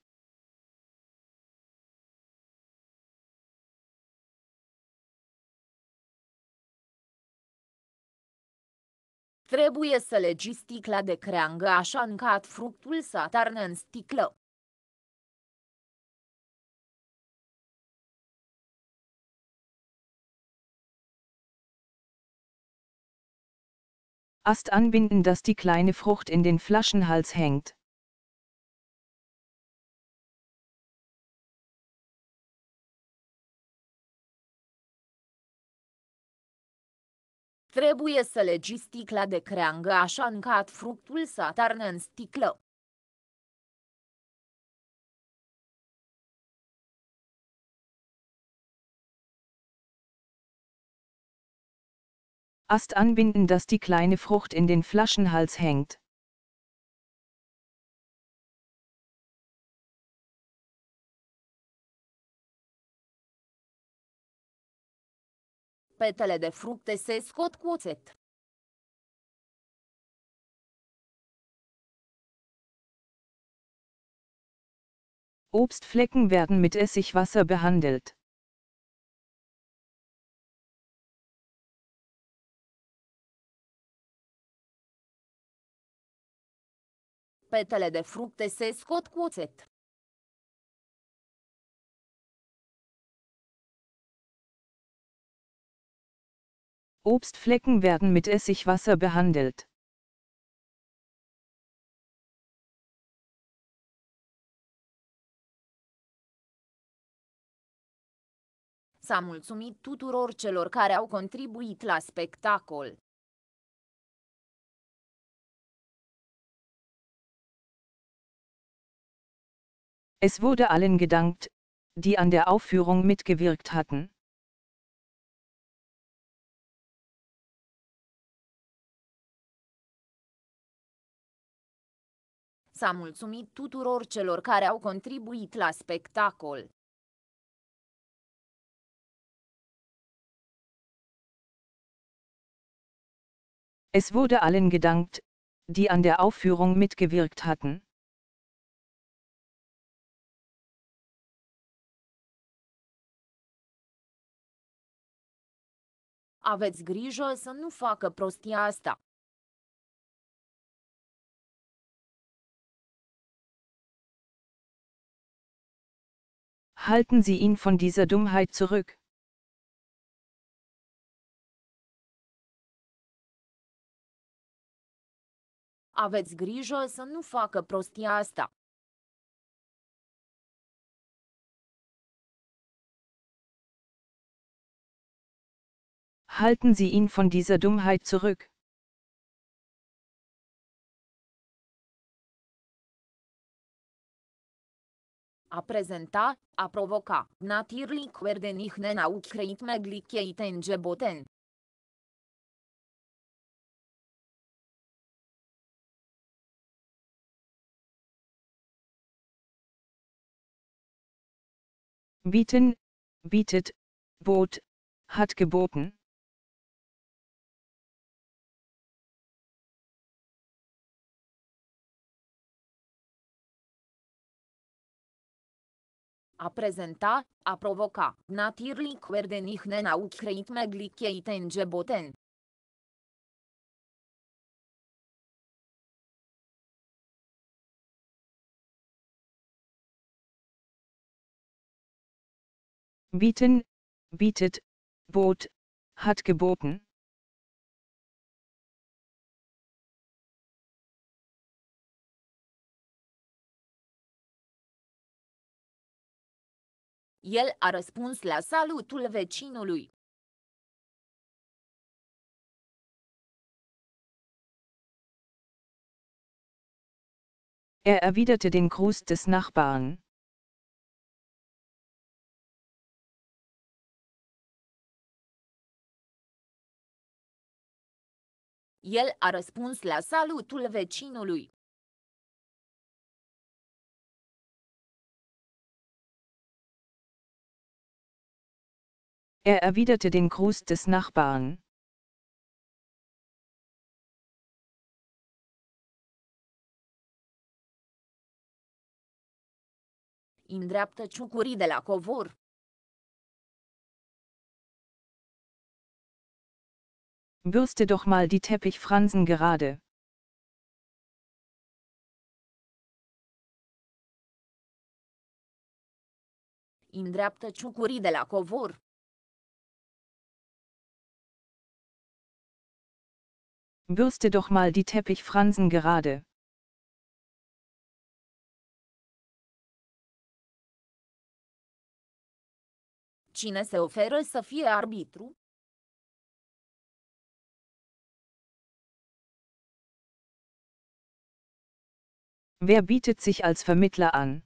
Trebuie să legi sticla de creangă așa încât fructul să atârne în sticlă. Ast anbinden, dass die kleine Frucht in den Flaschenhals hängt. Trebuie să legi sticla de creangă așa încât fructul să atârne în sticlă. Ast anbinden, dass die kleine Frucht in den Flaschenhals hängt. Petele de fructe se scot cu oțet. Obstflecken werden mit Essigwasser behandelt. Petele de fructe se scot cu oțet. Obstflecken werden mit Essigwasser behandelt. S-a mulțumit tuturor celor care au contribuit la spectacol. Es wurde allen gedankt, die an der Aufführung mitgewirkt hatten. S-a mulțumit tuturor celor care au contribuit la spectacol. Es wurde allen gedankt, die an der Aufführung mitgewirkt hatten. Aveți grijă să nu facă prostia asta. Halten Sie ihn von dieser Dummheit zurück. Aveți grijă să nu facă prostia asta. Halten Sie ihn von dieser Dummheit zurück. A prezenta, a provoca, natürlich werden ich den Möglichkeiten geboten. Bieten, bietet, bot, hat geboten. A prezenta, a provoca, natürlich werden ich nen auch Möglichkeiten geboten. Bieten, bietet, bot, hat geboten. El a răspuns la salutul vecinului. Er erwiderte den Gruß des Nachbarn. El a răspuns la salutul vecinului. Er erwiderte den Gruß des Nachbarn. Îndreaptă ciucurii de la covor. Bürste doch mal die Teppichfransen gerade. Îndreaptă ciucurii de la covor. Bürste doch mal die Teppichfransen gerade. Cine se oferă să fie arbitru? Wer bietet sich als Vermittler an?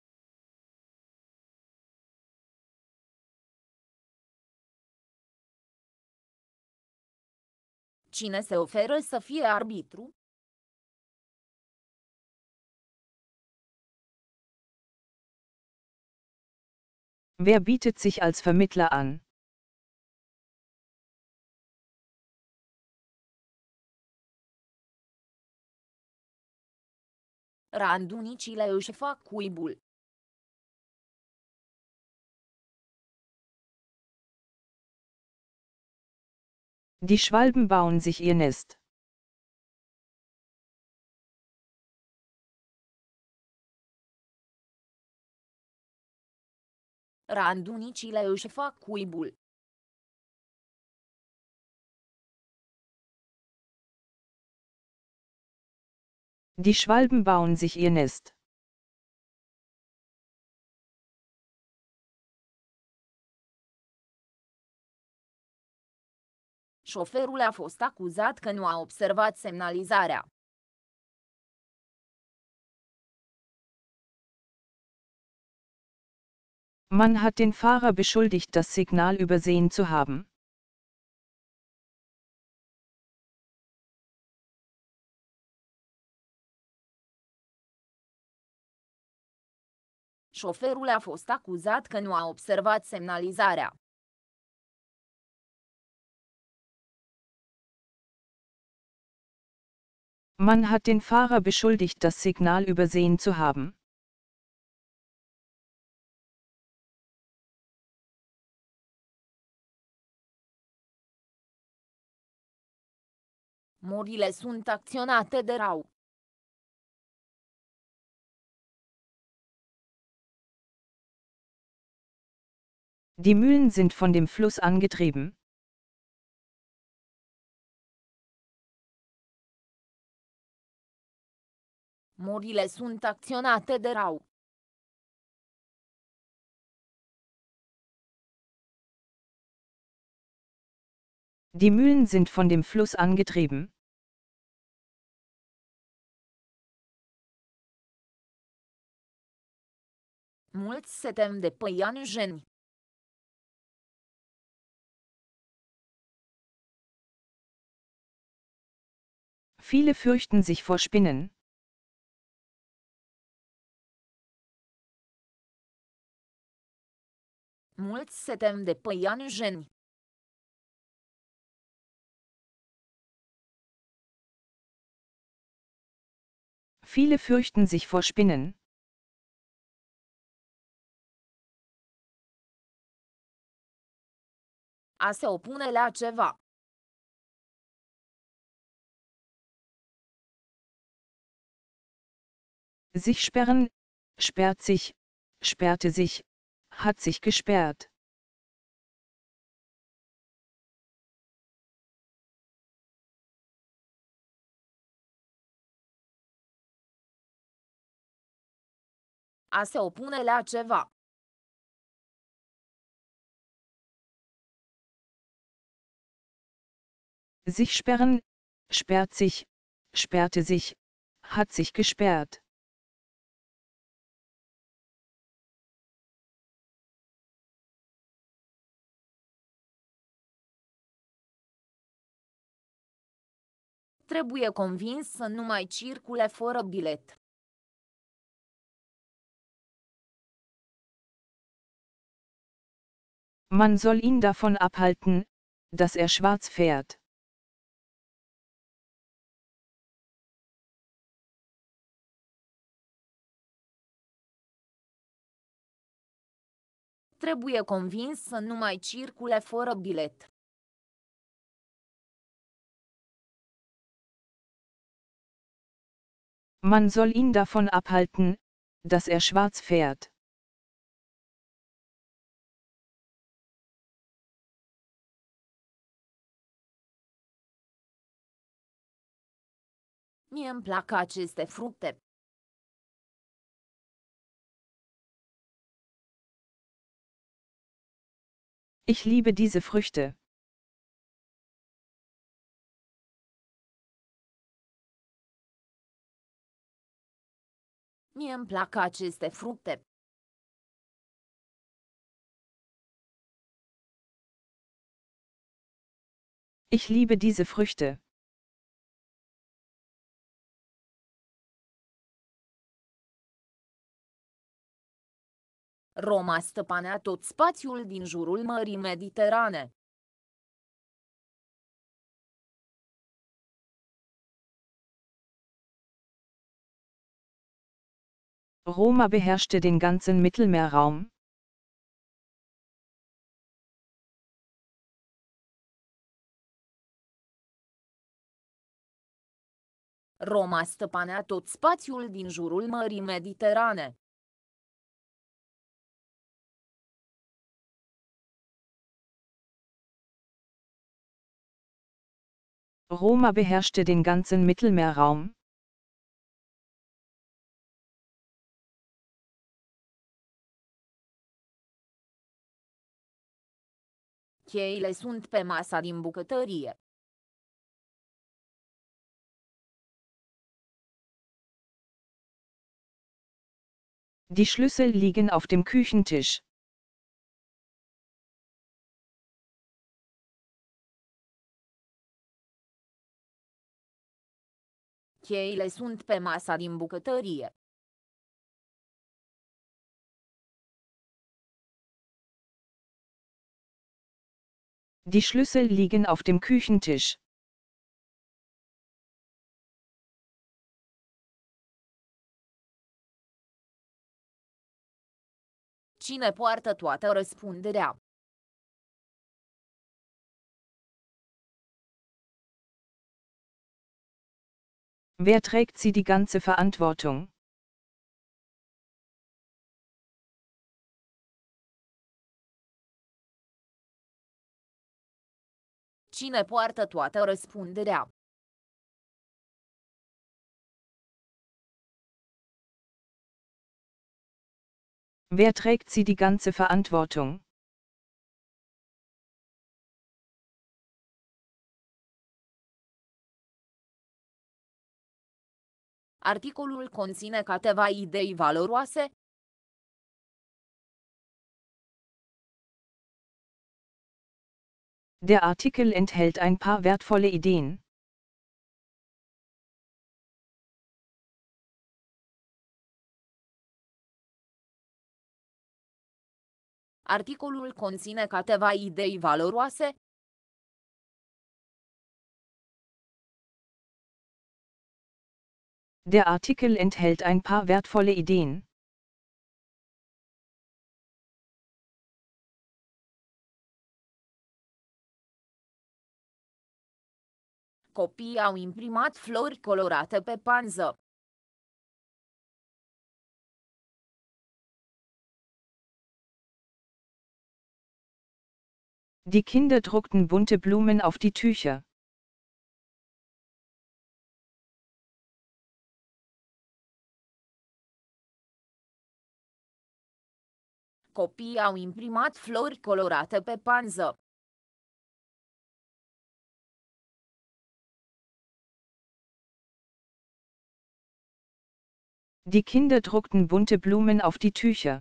Cine se oferă să fie arbitru? Wer bietet sich als Vermittler an? Randunicile își fac cuibul. Die Schwalben bauen sich ihr Nest. Randunicile își fac cuibul. Die Schwalben bauen sich ihr Nest. Șoferul a fost acuzat că nu a observat semnalizarea. Man hat den Fahrer beschuldigt, das Signal übersehen zu haben. Șoferul a fost acuzat că nu a observat semnalizarea. Man hat den Fahrer beschuldigt, das Signal übersehen zu haben. Morile sunt acționate de rau. Die Mühlen sind von dem Fluss angetrieben. Morile sunt acționate de rau. Die Mühlen sind von dem Fluss angetrieben. Mulți se tem de păianjeni. Viele fürchten sich vor Spinnen. Mulți se tem de păianjeni. Viele fürchten sich vor Spinnen. A se opune la ceva. Sich sperren, sperrt sich, sperrte sich, hat sich gesperrt. A se opune la ceva. Sich sperren, sperrt sich, sperrte sich, hat sich gesperrt. Trebuie convins să nu mai circule fără bilet. Man soll ihn davon abhalten, dass er schwarz fährt. Trebuie convins să nu mai circule fără bilet. Man soll ihn davon abhalten, dass er schwarz fährt. Mie îmi plac aceste fructe. Ich liebe diese Früchte. Mie îmi plac aceste fructe. Ich liebe diese Früchte. Roma stăpânea tot spațiul din jurul Mării Mediterane. Roma beherrschte den ganzen Mittelmeerraum. Roma stăpânea tot spațiul din jurul Mării Mediterane. Roma beherrschte den ganzen Mittelmeerraum. Cheile sunt pe masa din bucătărie. Die Schlüssel liegen auf dem Küchentisch. Cheile sunt pe masa din bucătărie. Die Schlüssel liegen auf dem Küchentisch. Cine poartă toată răspunderea? Wer trägt sie die ganze Verantwortung? Cine poartă toată răspunderea? Wer trägt sie die ganze Verantwortung? Articolul conține câteva idei valoroase. Der Artikel enthält ein paar wertvolle Ideen. Articolul conține câteva idei valoroase. Der Artikel enthält ein paar wertvolle Ideen. Copiii au imprimat flori colorate pe panză. Die Kinder druckten bunte Blumen auf die Tücher. Copiii au imprimat flori colorate pe panză. Die Kinder druckten bunte Blumen auf die Tücher.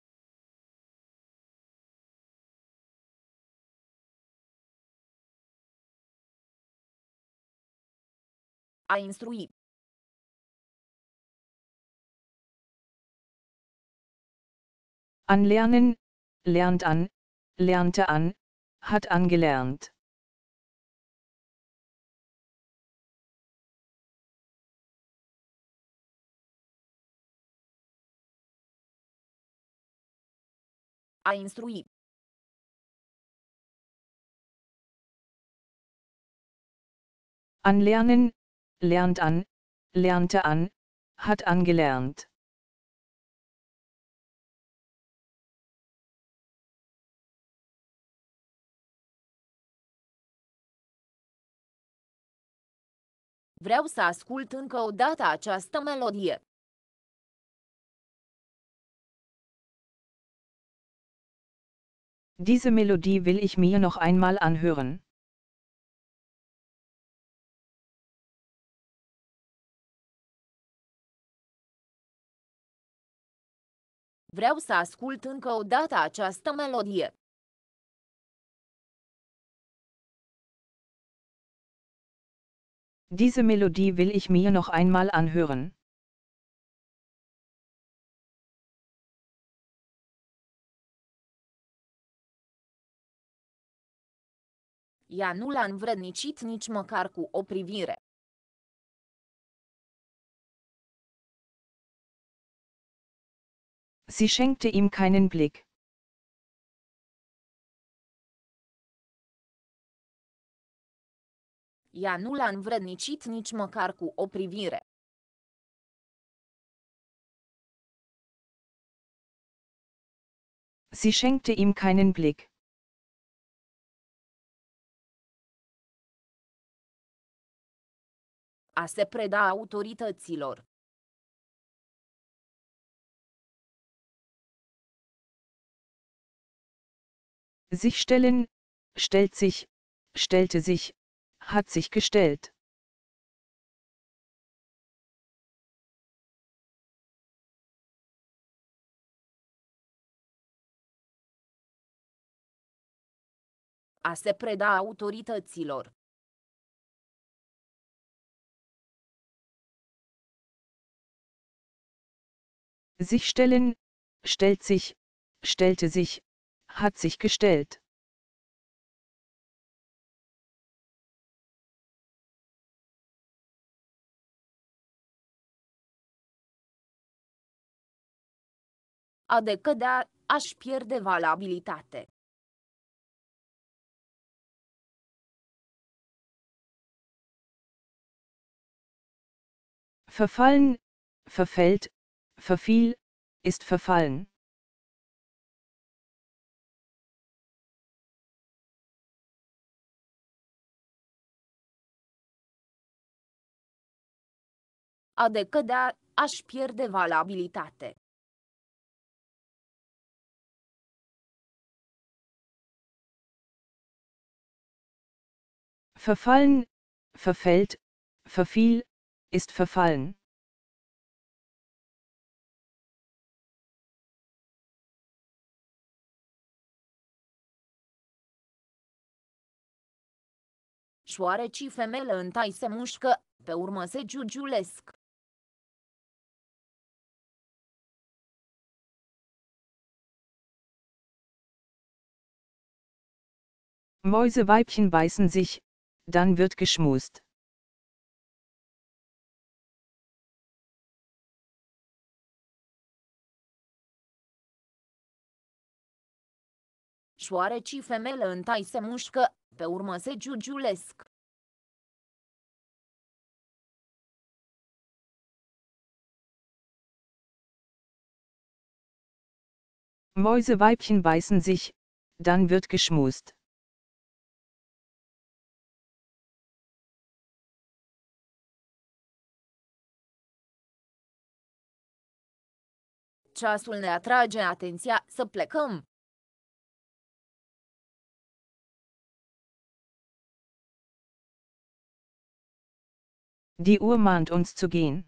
A instrui. Anlernen, lernt an, lernte an, hat angelernt. A instrui. Anlernen, lernt an, lernte an, hat angelernt. Vreau să ascult încă o dată această melodie. Diese Melodie will ich mir noch einmal anhören. Vreau să ascult încă o dată această melodie. Diese Melodie will ich mir noch einmal anhören. Ea nu l-a învrednicit nici măcar cu o privire. Sie schenkte ihm keinen Blick. Ea nu l-a învrednicit nici măcar cu o privire. Sie schenkte ihm keinen Blick. A se preda autorităților. Sich stellen, stellt sich, stellte sich, hat sich gestellt. A se preda autorităților. Sich stellen, stellt sich, stellte sich, hat sich gestellt. A decădea, aș pierde valabilitate. Verfallen, verfällt, verfiel, ist verfallen. A decădea, aș pierde valabilitate. Verfallen, verfällt, verfiel, ist verfallen. Șoarecii femele întâi se mușcă, pe urmă se giugiulesc. Mäuseweibchen beißen sich, dann wird geschmust. Șoarecii femele întâi se mușcă, pe urmă se giugiulesc. Mäuseweibchen beißen sich, dann wird geschmust. Ceasul ne atrage atenția, să plecăm. Die Uhr mahnt uns zu gehen.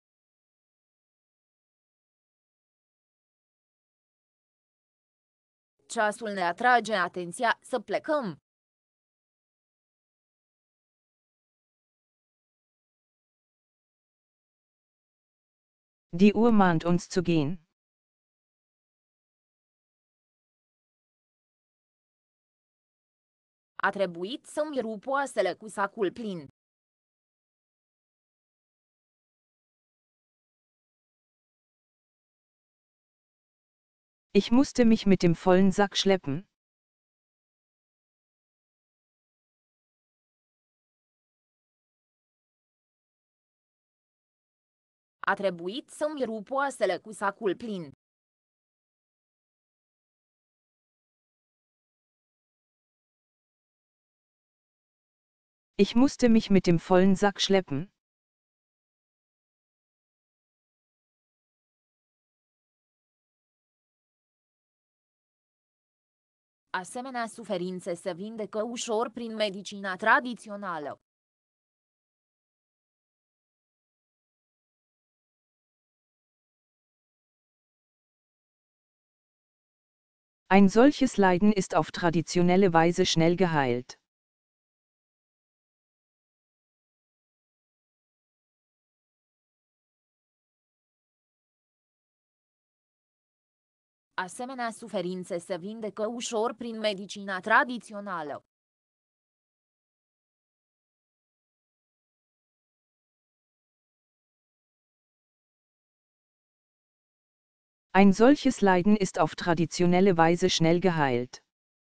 Ceasul ne atrage atenția, să plecăm. Die Uhr mahnt uns zu gehen. A trebuit să-mi rup oasele cu sacul plin. Ich musste mich mit dem vollen Sack schleppen. A trebuit să-mi rup oasele cu sacul plin. Ich musste mich mit dem vollen Sack schleppen. Asemenea suferințe se vindecă ușor prin medicina tradițională. Ein solches Leiden ist auf traditionelle Weise schnell geheilt. Asemenea suferințe se vindecă ușor prin medicina tradițională. Ein solches Leiden ist auf traditionelle Weise schnell geheilt.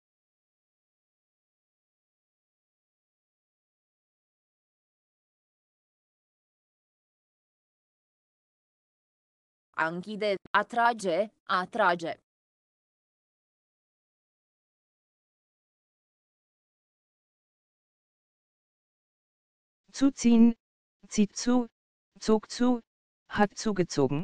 A închide, atrage, atrage. Zuziehen, zieht zu, zog zu, hat zugezogen.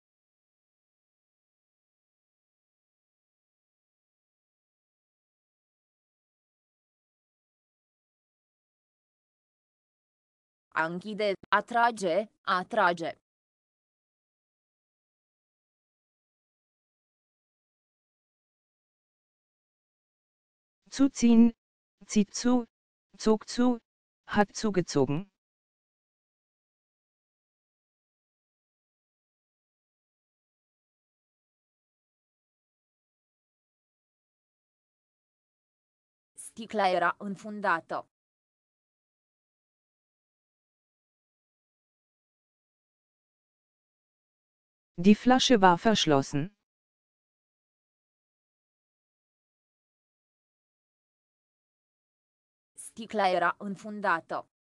A închide, atrage, atrage. Zuziehen, zieht zu, zog zu, hat zugezogen. Sticla era înfundată. Die Flasche war verschlossen. Sticla era înfundată.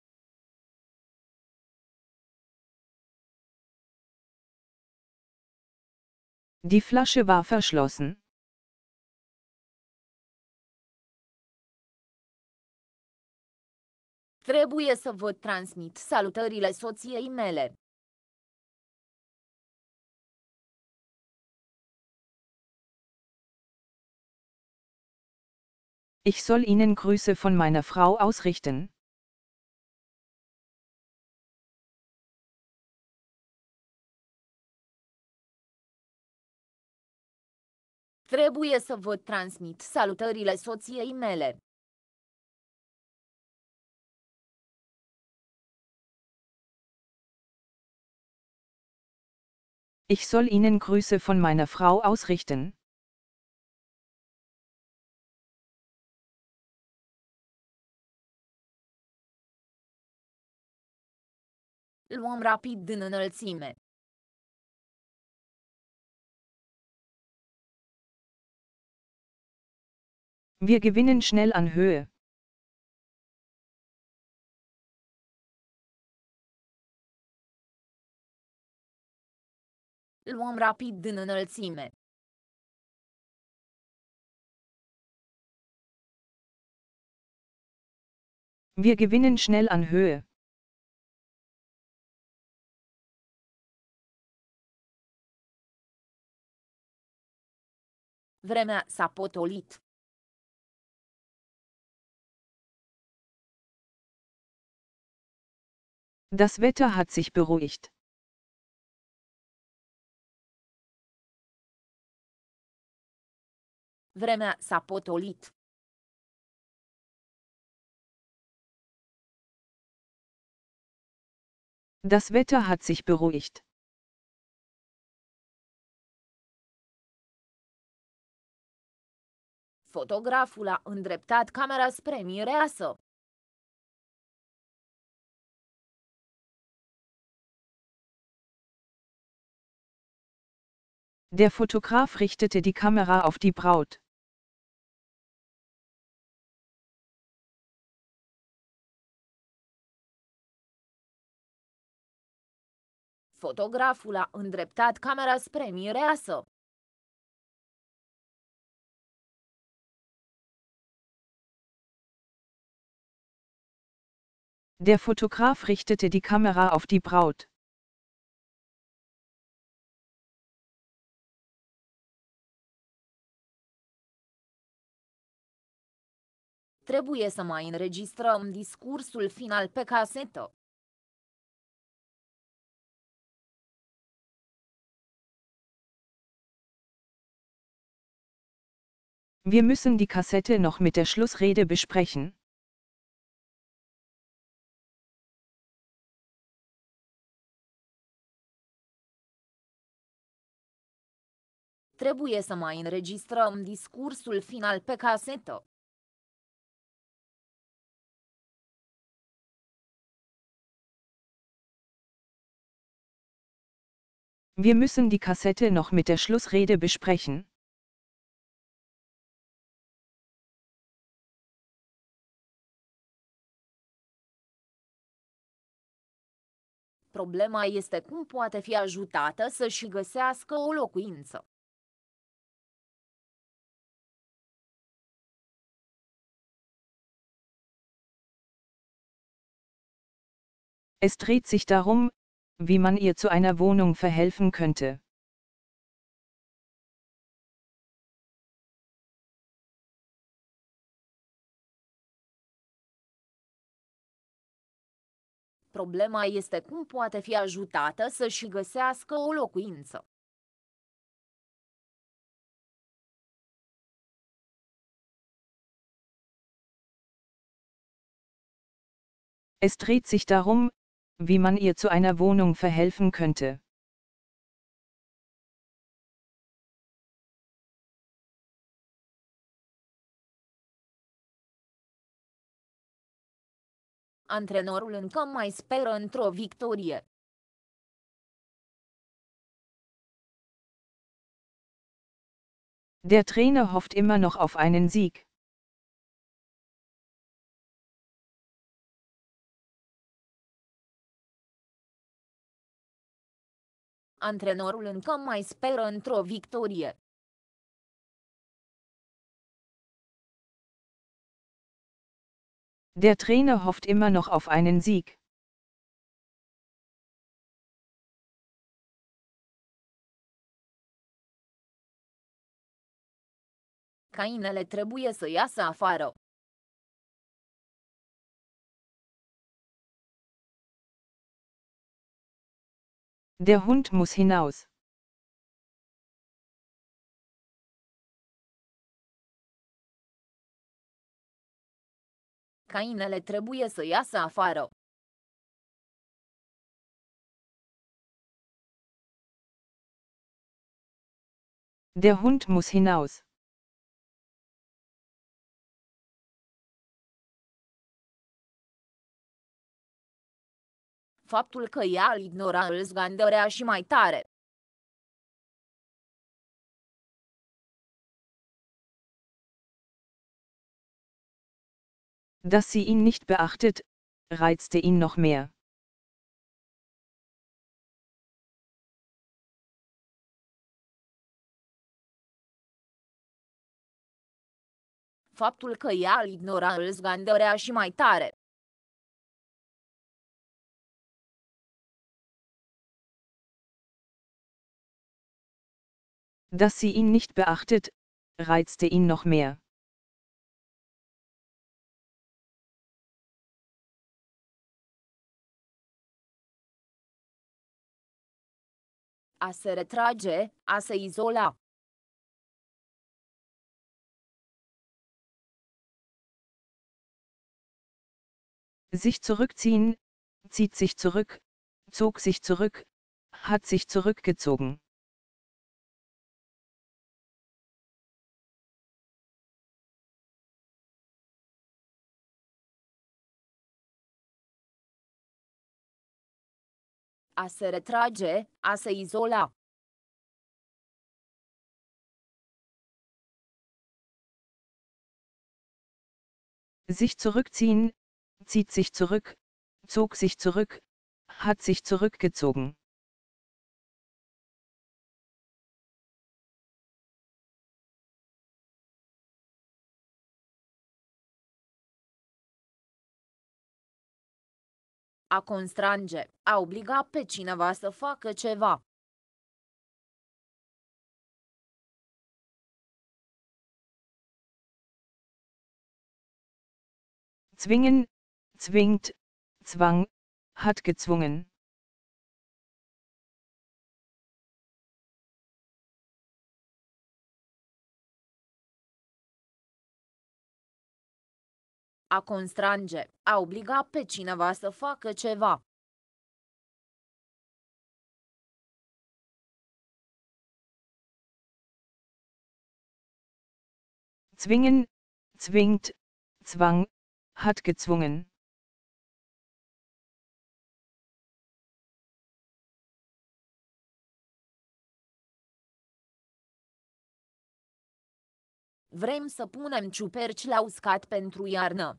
Die Flasche war verschlossen. Trebuie să vă transmit salutările soției mele. Ich soll Ihnen Grüße von meiner Frau ausrichten. Trebuie să vă transmit salutările soției mele. Ich soll Ihnen Grüße von meiner Frau ausrichten. Luăm rapid din înălțime. Wir gewinnen schnell an Höhe. Luăm rapid din înălțime. Wir gewinnen schnell an Höhe. Vremea s-a potolit. Das Wetter hat sich beruhigt. Vremea s-a potolit. Das Wetter hat sich beruhigt. Fotograful a îndreptat camera spre mireasă. Der Fotograf richtete die Kamera auf die Braut. Fotograful a îndreptat camera spre mireasă. Der Fotograf richtete die Kamera auf die Braut. Trebuie să mai înregistrăm discursul final pe casetă. Wir müssen die Kassette noch mit der Schlussrede besprechen. Trebuie să mai înregistrăm discursul final pe casetă. Wir müssen die Kassette noch mit der Schlussrede besprechen. Problema este cum poate fi ajutată să-și găsească o locuință. Es dreht sich darum, wie man ihr zu einer Wohnung verhelfen könnte. Problema este cum poate fi ajutată să-și găsească o locuință. Es dreht sich darum, wie man ihr zu einer Wohnung verhelfen könnte. Antrenorul încă mai speră într-o victorie. Der Trainer hofft immer noch auf einen Sieg. Antrenorul încă mai speră într-o victorie. Der Trainer hofft immer noch auf einen Sieg. Câinele trebuie să iasă afară. Der Hund muss hinaus. Câinele trebuie să iasă afară. Der Hund muss hinaus. Faptul că ea îl ignora îl zgândărea și mai tare. Dass sie ihn nicht beachtet, reizte ihn noch mehr. Faptul că ea îl ignora îl zgândărea și mai tare. Dass sie ihn nicht beachtet, reizte ihn noch mehr. A se retrage, a se izola. Sich zurückziehen, zieht sich zurück, zog sich zurück, hat sich zurückgezogen. A se retrage, a se izola. Sich zurückziehen, zieht sich zurück, zog sich zurück, hat sich zurückgezogen. A constrange, a obliga pe cineva să facă ceva. Zwingen, zwingt, zwang, hat gezwungen. A constrange, a obliga pe cineva să facă ceva. Zwingen, zwingt, zwang, hat gezwungen. Vrem să punem ciuperci la uscat pentru iarnă.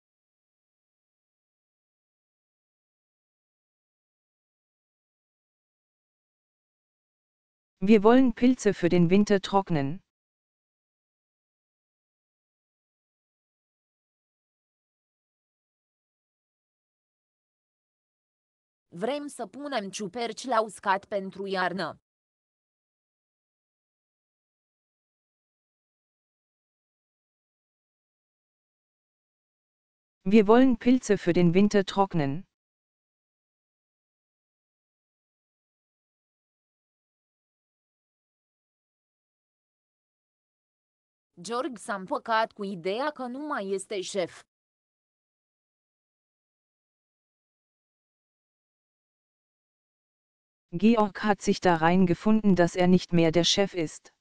Wir wollen Pilze für den Winter trocknen. Vrem să punem ciuperci la uscat pentru iarnă. Wir wollen Pilze für den Winter trocknen. George s-a împăcat cu ideea că nu mai este șef. Georg hat sich da reingefunden, dass er nicht mehr der Chef ist.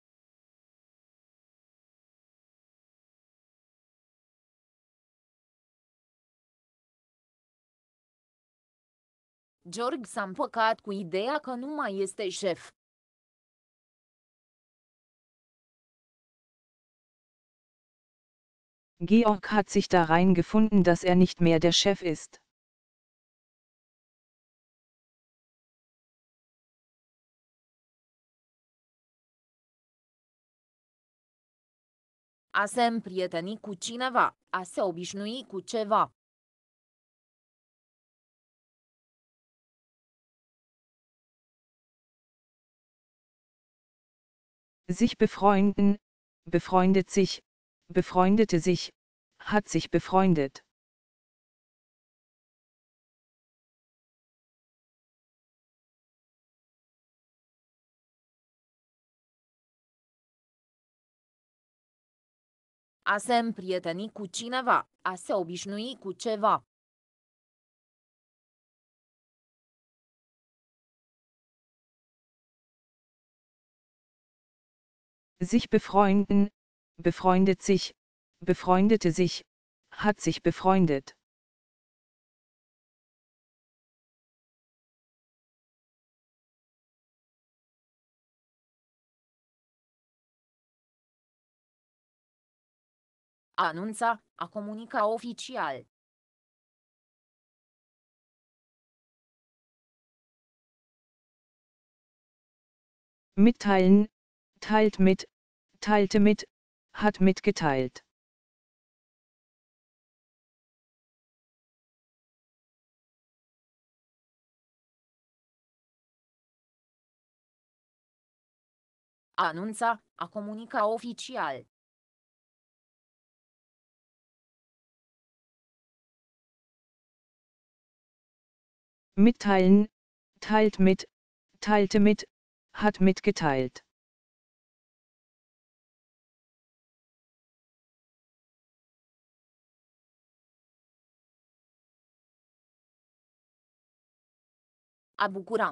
George s-a împăcat cu ideea că nu mai este șef. Georg hat sich da reingefunden, dass er nicht mehr der Chef ist. A se împrieteni cu cineva, a se obișnui cu ceva. Sich befreunden, befreundet sich, befreundete sich, hat sich befreundet. A se împrieteni cu cineva, a se obișnui cu ceva. Sich befreunden, befreundet sich, befreundete sich, hat sich befreundet. A anunța, a comunica oficial. Mitteilen, teilt mit, teilte mit, hat mitgeteilt. A anunța, a comunica oficial. Mitteilen, teilt mit, teilte mit, hat mitgeteilt. A bucura.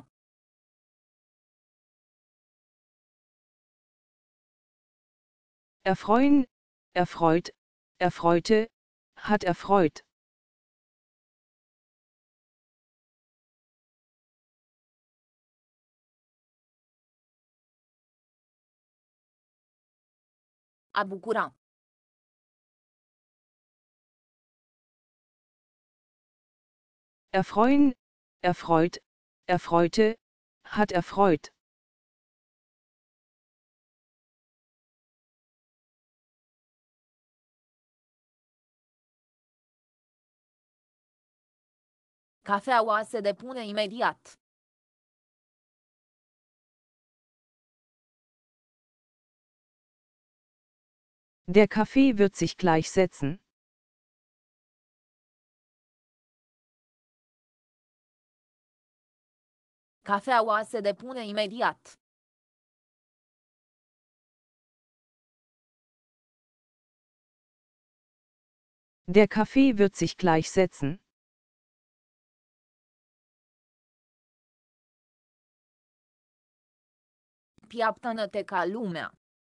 Erfreuen, erfreut, erfreute, hat erfreut. A bucura. Erfreuen, erfreut, erfreute, hat erfreut. Cafeaua se depune imediat. Der Kaffee wird sich gleich setzen. Cafeaua se depune imediat. Der Kaffee wird sich gleich setzen. Piaptănă-te ca lumea.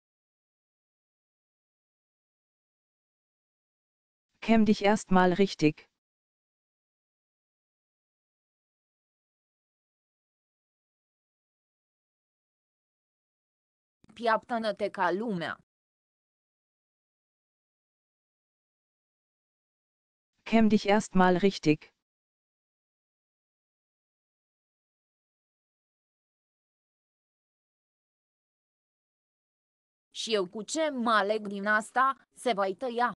Kämm dich erst mal richtig. Piaptănă-te ca lumea. Kämm dich erst mal richtig. Și eu cu ce mă aleg din asta, se va tăia.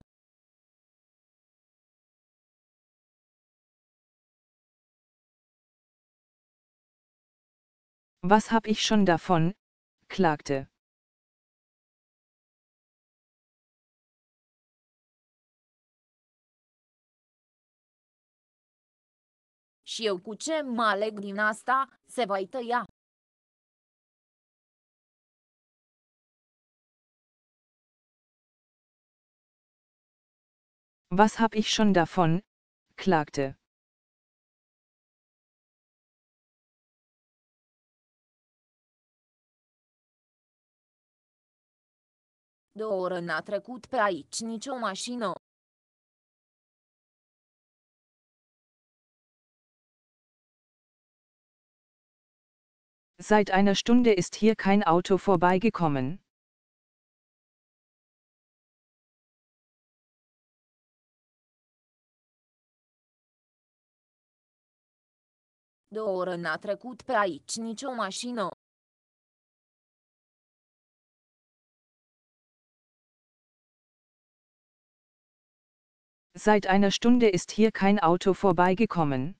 Was hab ich schon davon? Klagte. Și eu cu ce mă aleg din asta, se va tăia. Was hab ich schon davon? Klagte. De o oră n-a trecut pe aici nicio mașină. Seit einer Stunde ist hier kein Auto vorbeigekommen. De o oră n-a trecut pe aici nicio mașină. Seit einer Stunde ist hier kein Auto vorbeigekommen.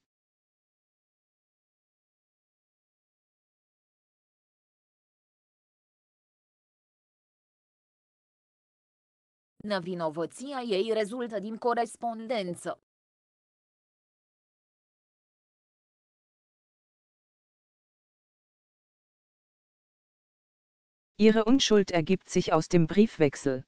Nevinovăția ei rezultă din corespondență. Ihre Unschuld ergibt sich aus dem Briefwechsel.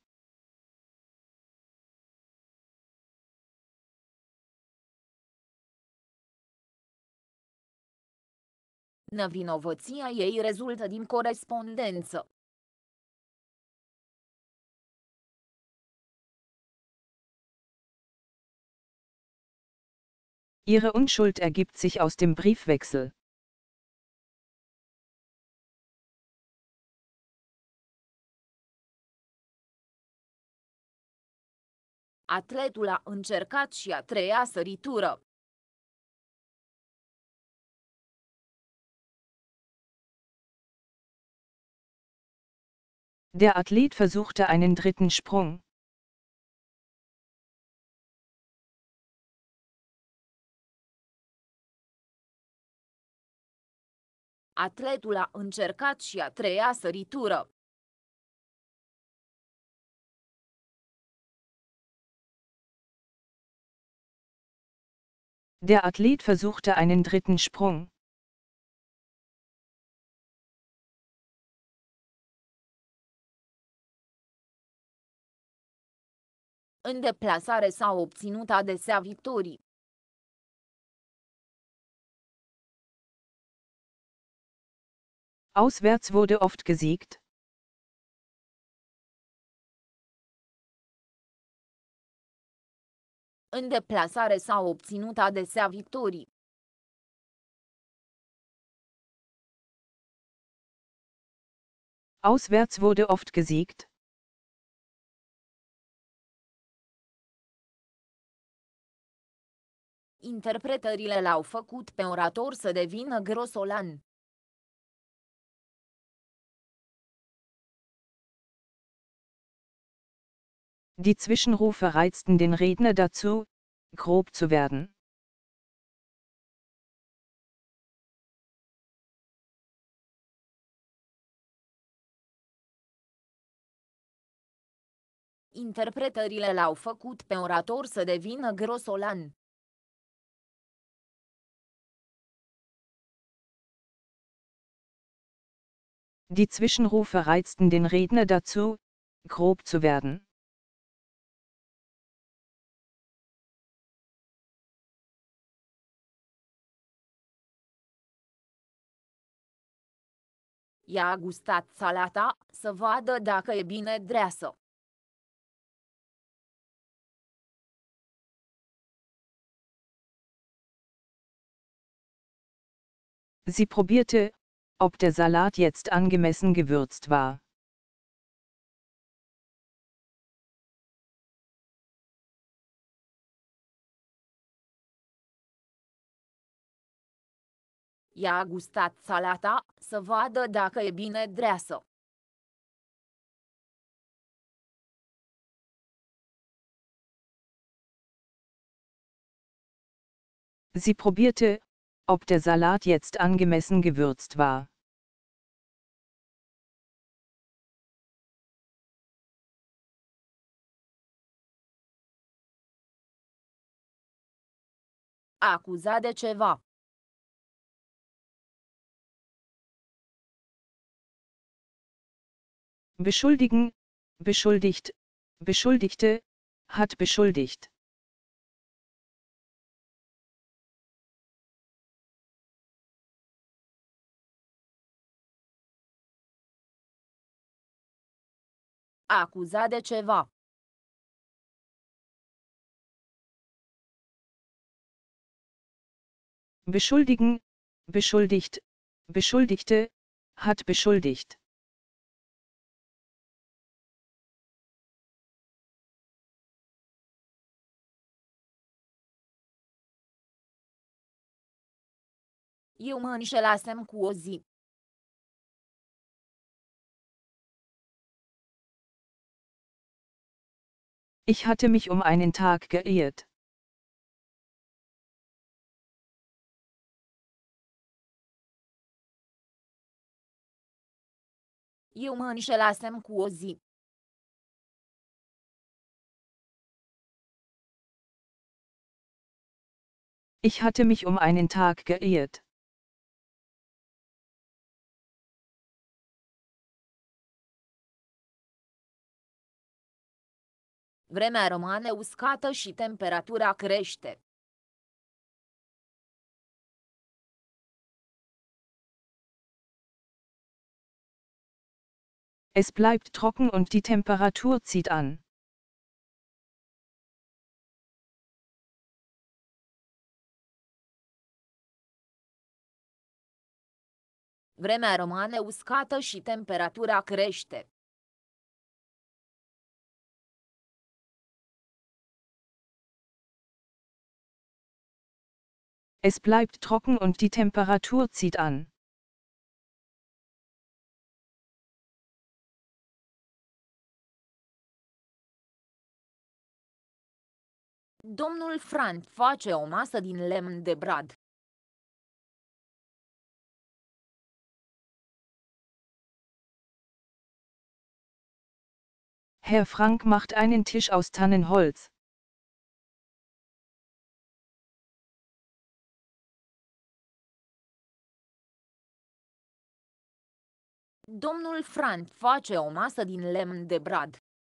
Nevinovăția ei rezultă din corespondență. Ihre Unschuld ergibt sich aus dem Briefwechsel. Atletul a încercat și a treia săritură. Der Athlet versuchte einen dritten Sprung. Atletul a încercat și a treia săritură. Der Athlet versuchte einen dritten Sprung. În deplasare s-au obținut adesea victorii. Auswärts wurde oft gesiegt. În deplasare s-au obținut adesea victorii. Auswärts wurde oft gesiegt. Interpretările l-au făcut pe orator să devină grosolan. Die Zwischenrufe reizten den Redner dazu, grob zu werden. Interpretările l-au făcut pe orator să devină grosolan. Die Zwischenrufe reizten den Redner dazu, grob zu werden. I-a gustat salata, să vadă dacă e bine dreasă. Sie probierte, ob der Salat jetzt angemessen gewürzt war. I-a gustat salata, să vadă dacă e bine dreasă. Sie probierte, ob der Salat jetzt angemessen gewürzt war. A acuzat de ceva. Beschuldigen, beschuldigt, beschuldigte, hat beschuldigt. A acuzat de ceva. Beschuldigen, beschuldigt, beschuldigte, hat beschuldigt. Eu mă înșelasem cu o zi. Ich hatte mich um einen Tag geirrt. Eu mă înșelasem cu o zi. Ich hatte mich um einen Tag geirrt. Vremea rămâne uscată și temperatura crește. Es bleibt trocken und die Temperatur zieht an. Vremea rămâne uscată și temperatura crește. Es bleibt trocken und die Temperatur zieht an. Domnul Frank face o masă din lemn de brad. Herr Frank macht einen Tisch aus Tannenholz. Domnul Frank face o masă din lemn de brad.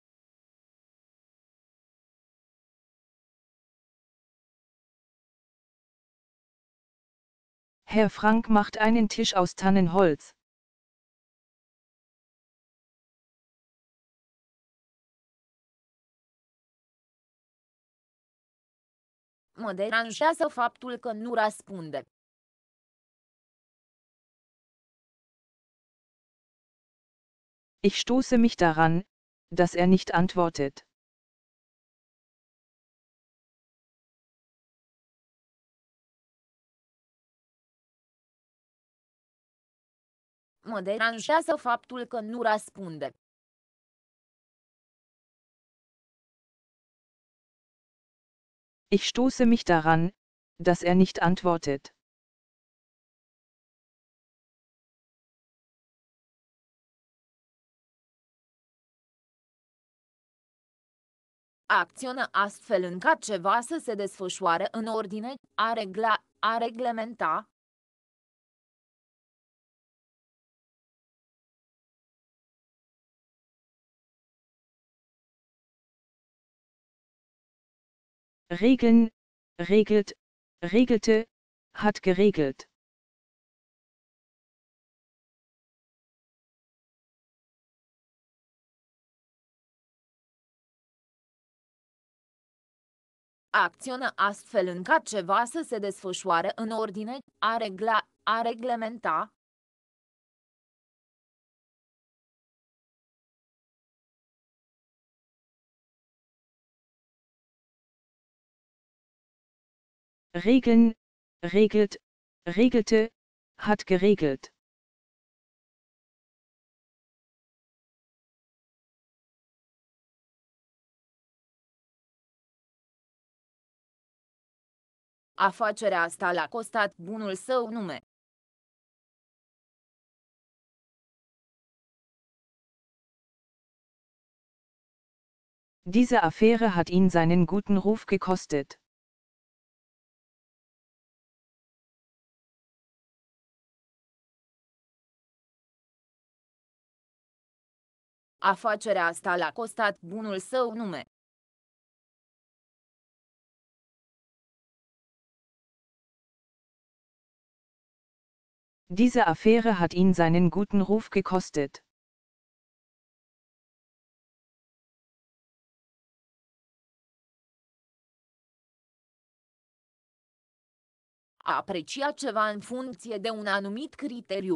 Herr Frank macht einen Tisch aus Tannenholz. Mă deranjează faptul că nu răspunde. Ich stoße mich daran, dass er nicht antwortet. Mă deranjează faptul că nu răspunde. Ich stoße mich daran, dass er nicht antwortet. Acționă astfel încât ceva să se desfășoare în ordine, a regla, a reglementa. Regeln, regelt, regelte, hat geregelt. Acționă astfel încât ceva să se desfășoare în ordine, a regla, a reglementa. Regeln, regelt, regelte, hat geregelt. Afacerea asta l-a costat bunul său nume. Diese Affäre hat ihn seinen guten Ruf gekostet. Afacerea asta l-a costat bunul său nume. Diese Affäre hat ihn seinen guten Ruf gekostet. A aprecia ceva în funcție de un anumit criteriu.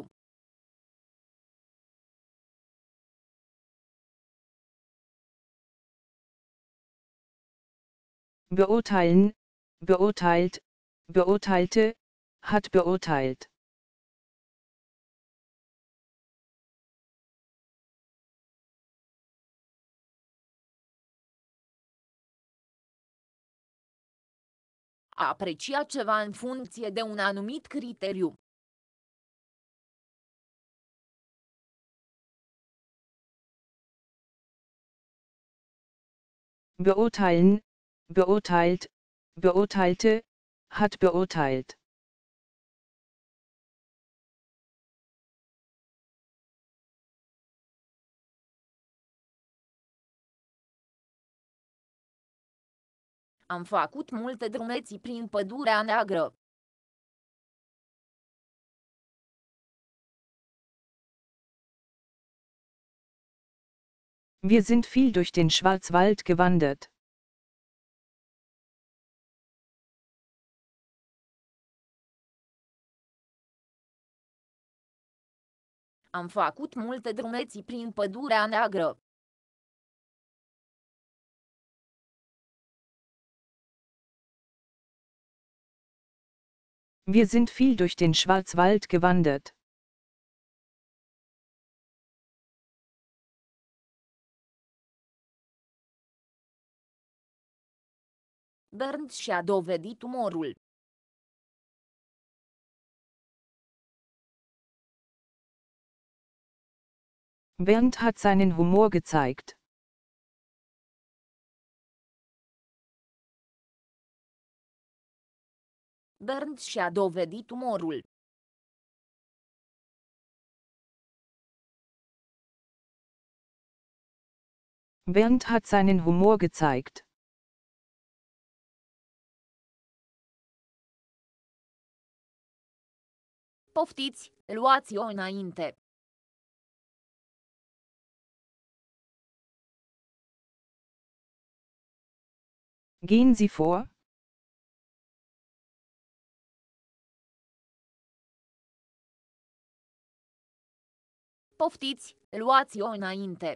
Beurteilen, beurteilt, beurteilte, hat beurteilt. A aprecia ceva în funcție de un anumit criteriu. Beurteilen, beurteilt, beurteilte, hat beurteilt. Am făcut multe drumeții prin Pădurea Neagră. Wir sind viel durch den Schwarzwald gewandert. Am făcut multe drumeții prin Pădurea Neagră. Wir sind viel durch den Schwarzwald gewandert. Bernd și-a dovedit umorul. Bernd hat seinen Humor gezeigt. Bernd și-a dovedit umorul. Bernd hat seinen Humor gezeigt. Poftiți, luați-o înainte. Gehen Sie vor? Poftiți, luați-o înainte.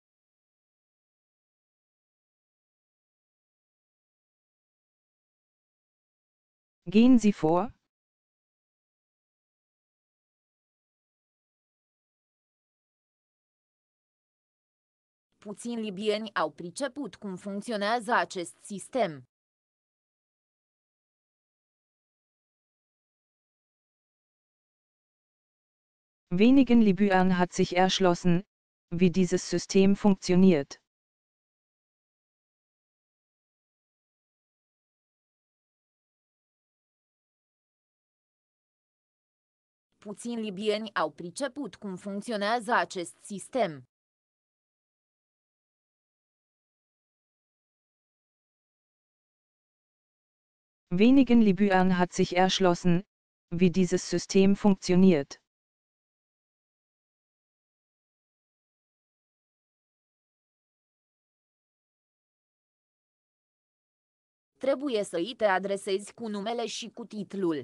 Gehen Sie vor? Puțini libieni au priceput cum funcționează acest sistem. Wenigen Libyern hat sich erschlossen, wie dieses System funktioniert. Puțini libieni au priceput cum funcționează acest sistem. Wenigen Libyern hat sich erschlossen, wie dieses System funktioniert. Trebuie să îi te adresezi cu numele și cu titlul.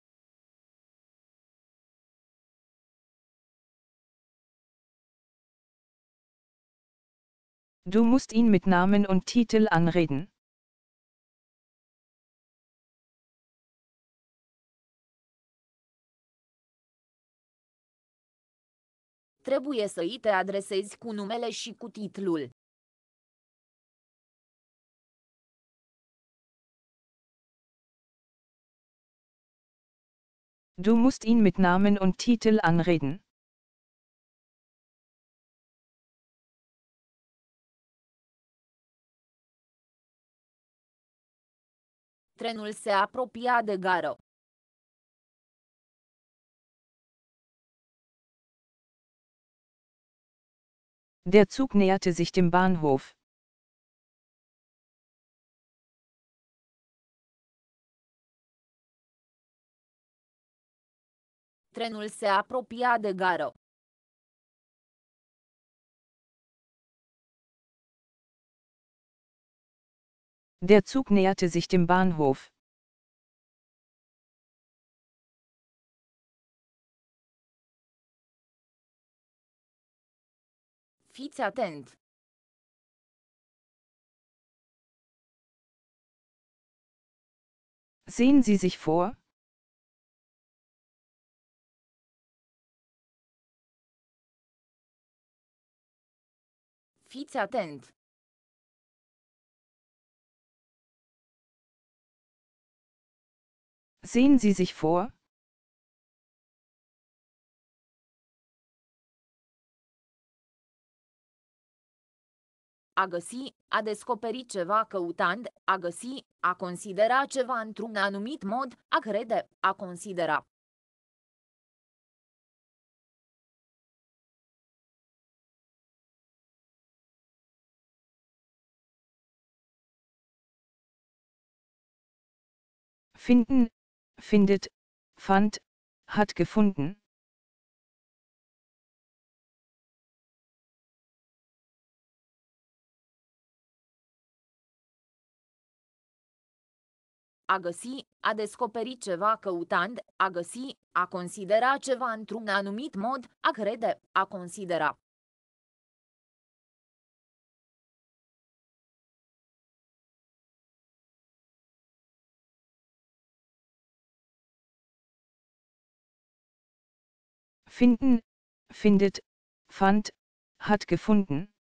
Du musst ihn mit Namen und Titel anreden. Trebuie să îi te adresezi cu numele și cu titlul. Du musst ihn mit Namen und Titel anreden. Trenul se apropia de gară. Der Zug näherte sich dem Bahnhof. Trenul se apropia de gară. Der Zug näherte sich dem Bahnhof. Fiți atent! Sehen Sie sich vor? Fiți atent! Sehen Sie sich vor? A găsi, a descoperi ceva căutând, a găsi, a considera ceva într-un anumit mod, a crede, a considera. Finden, findet, fand, hat gefunden. A găsi, a descoperi ceva căutând, a găsi, a considera ceva într-un anumit mod, a crede, a considera. Finden, findet, fand, hat gefunden.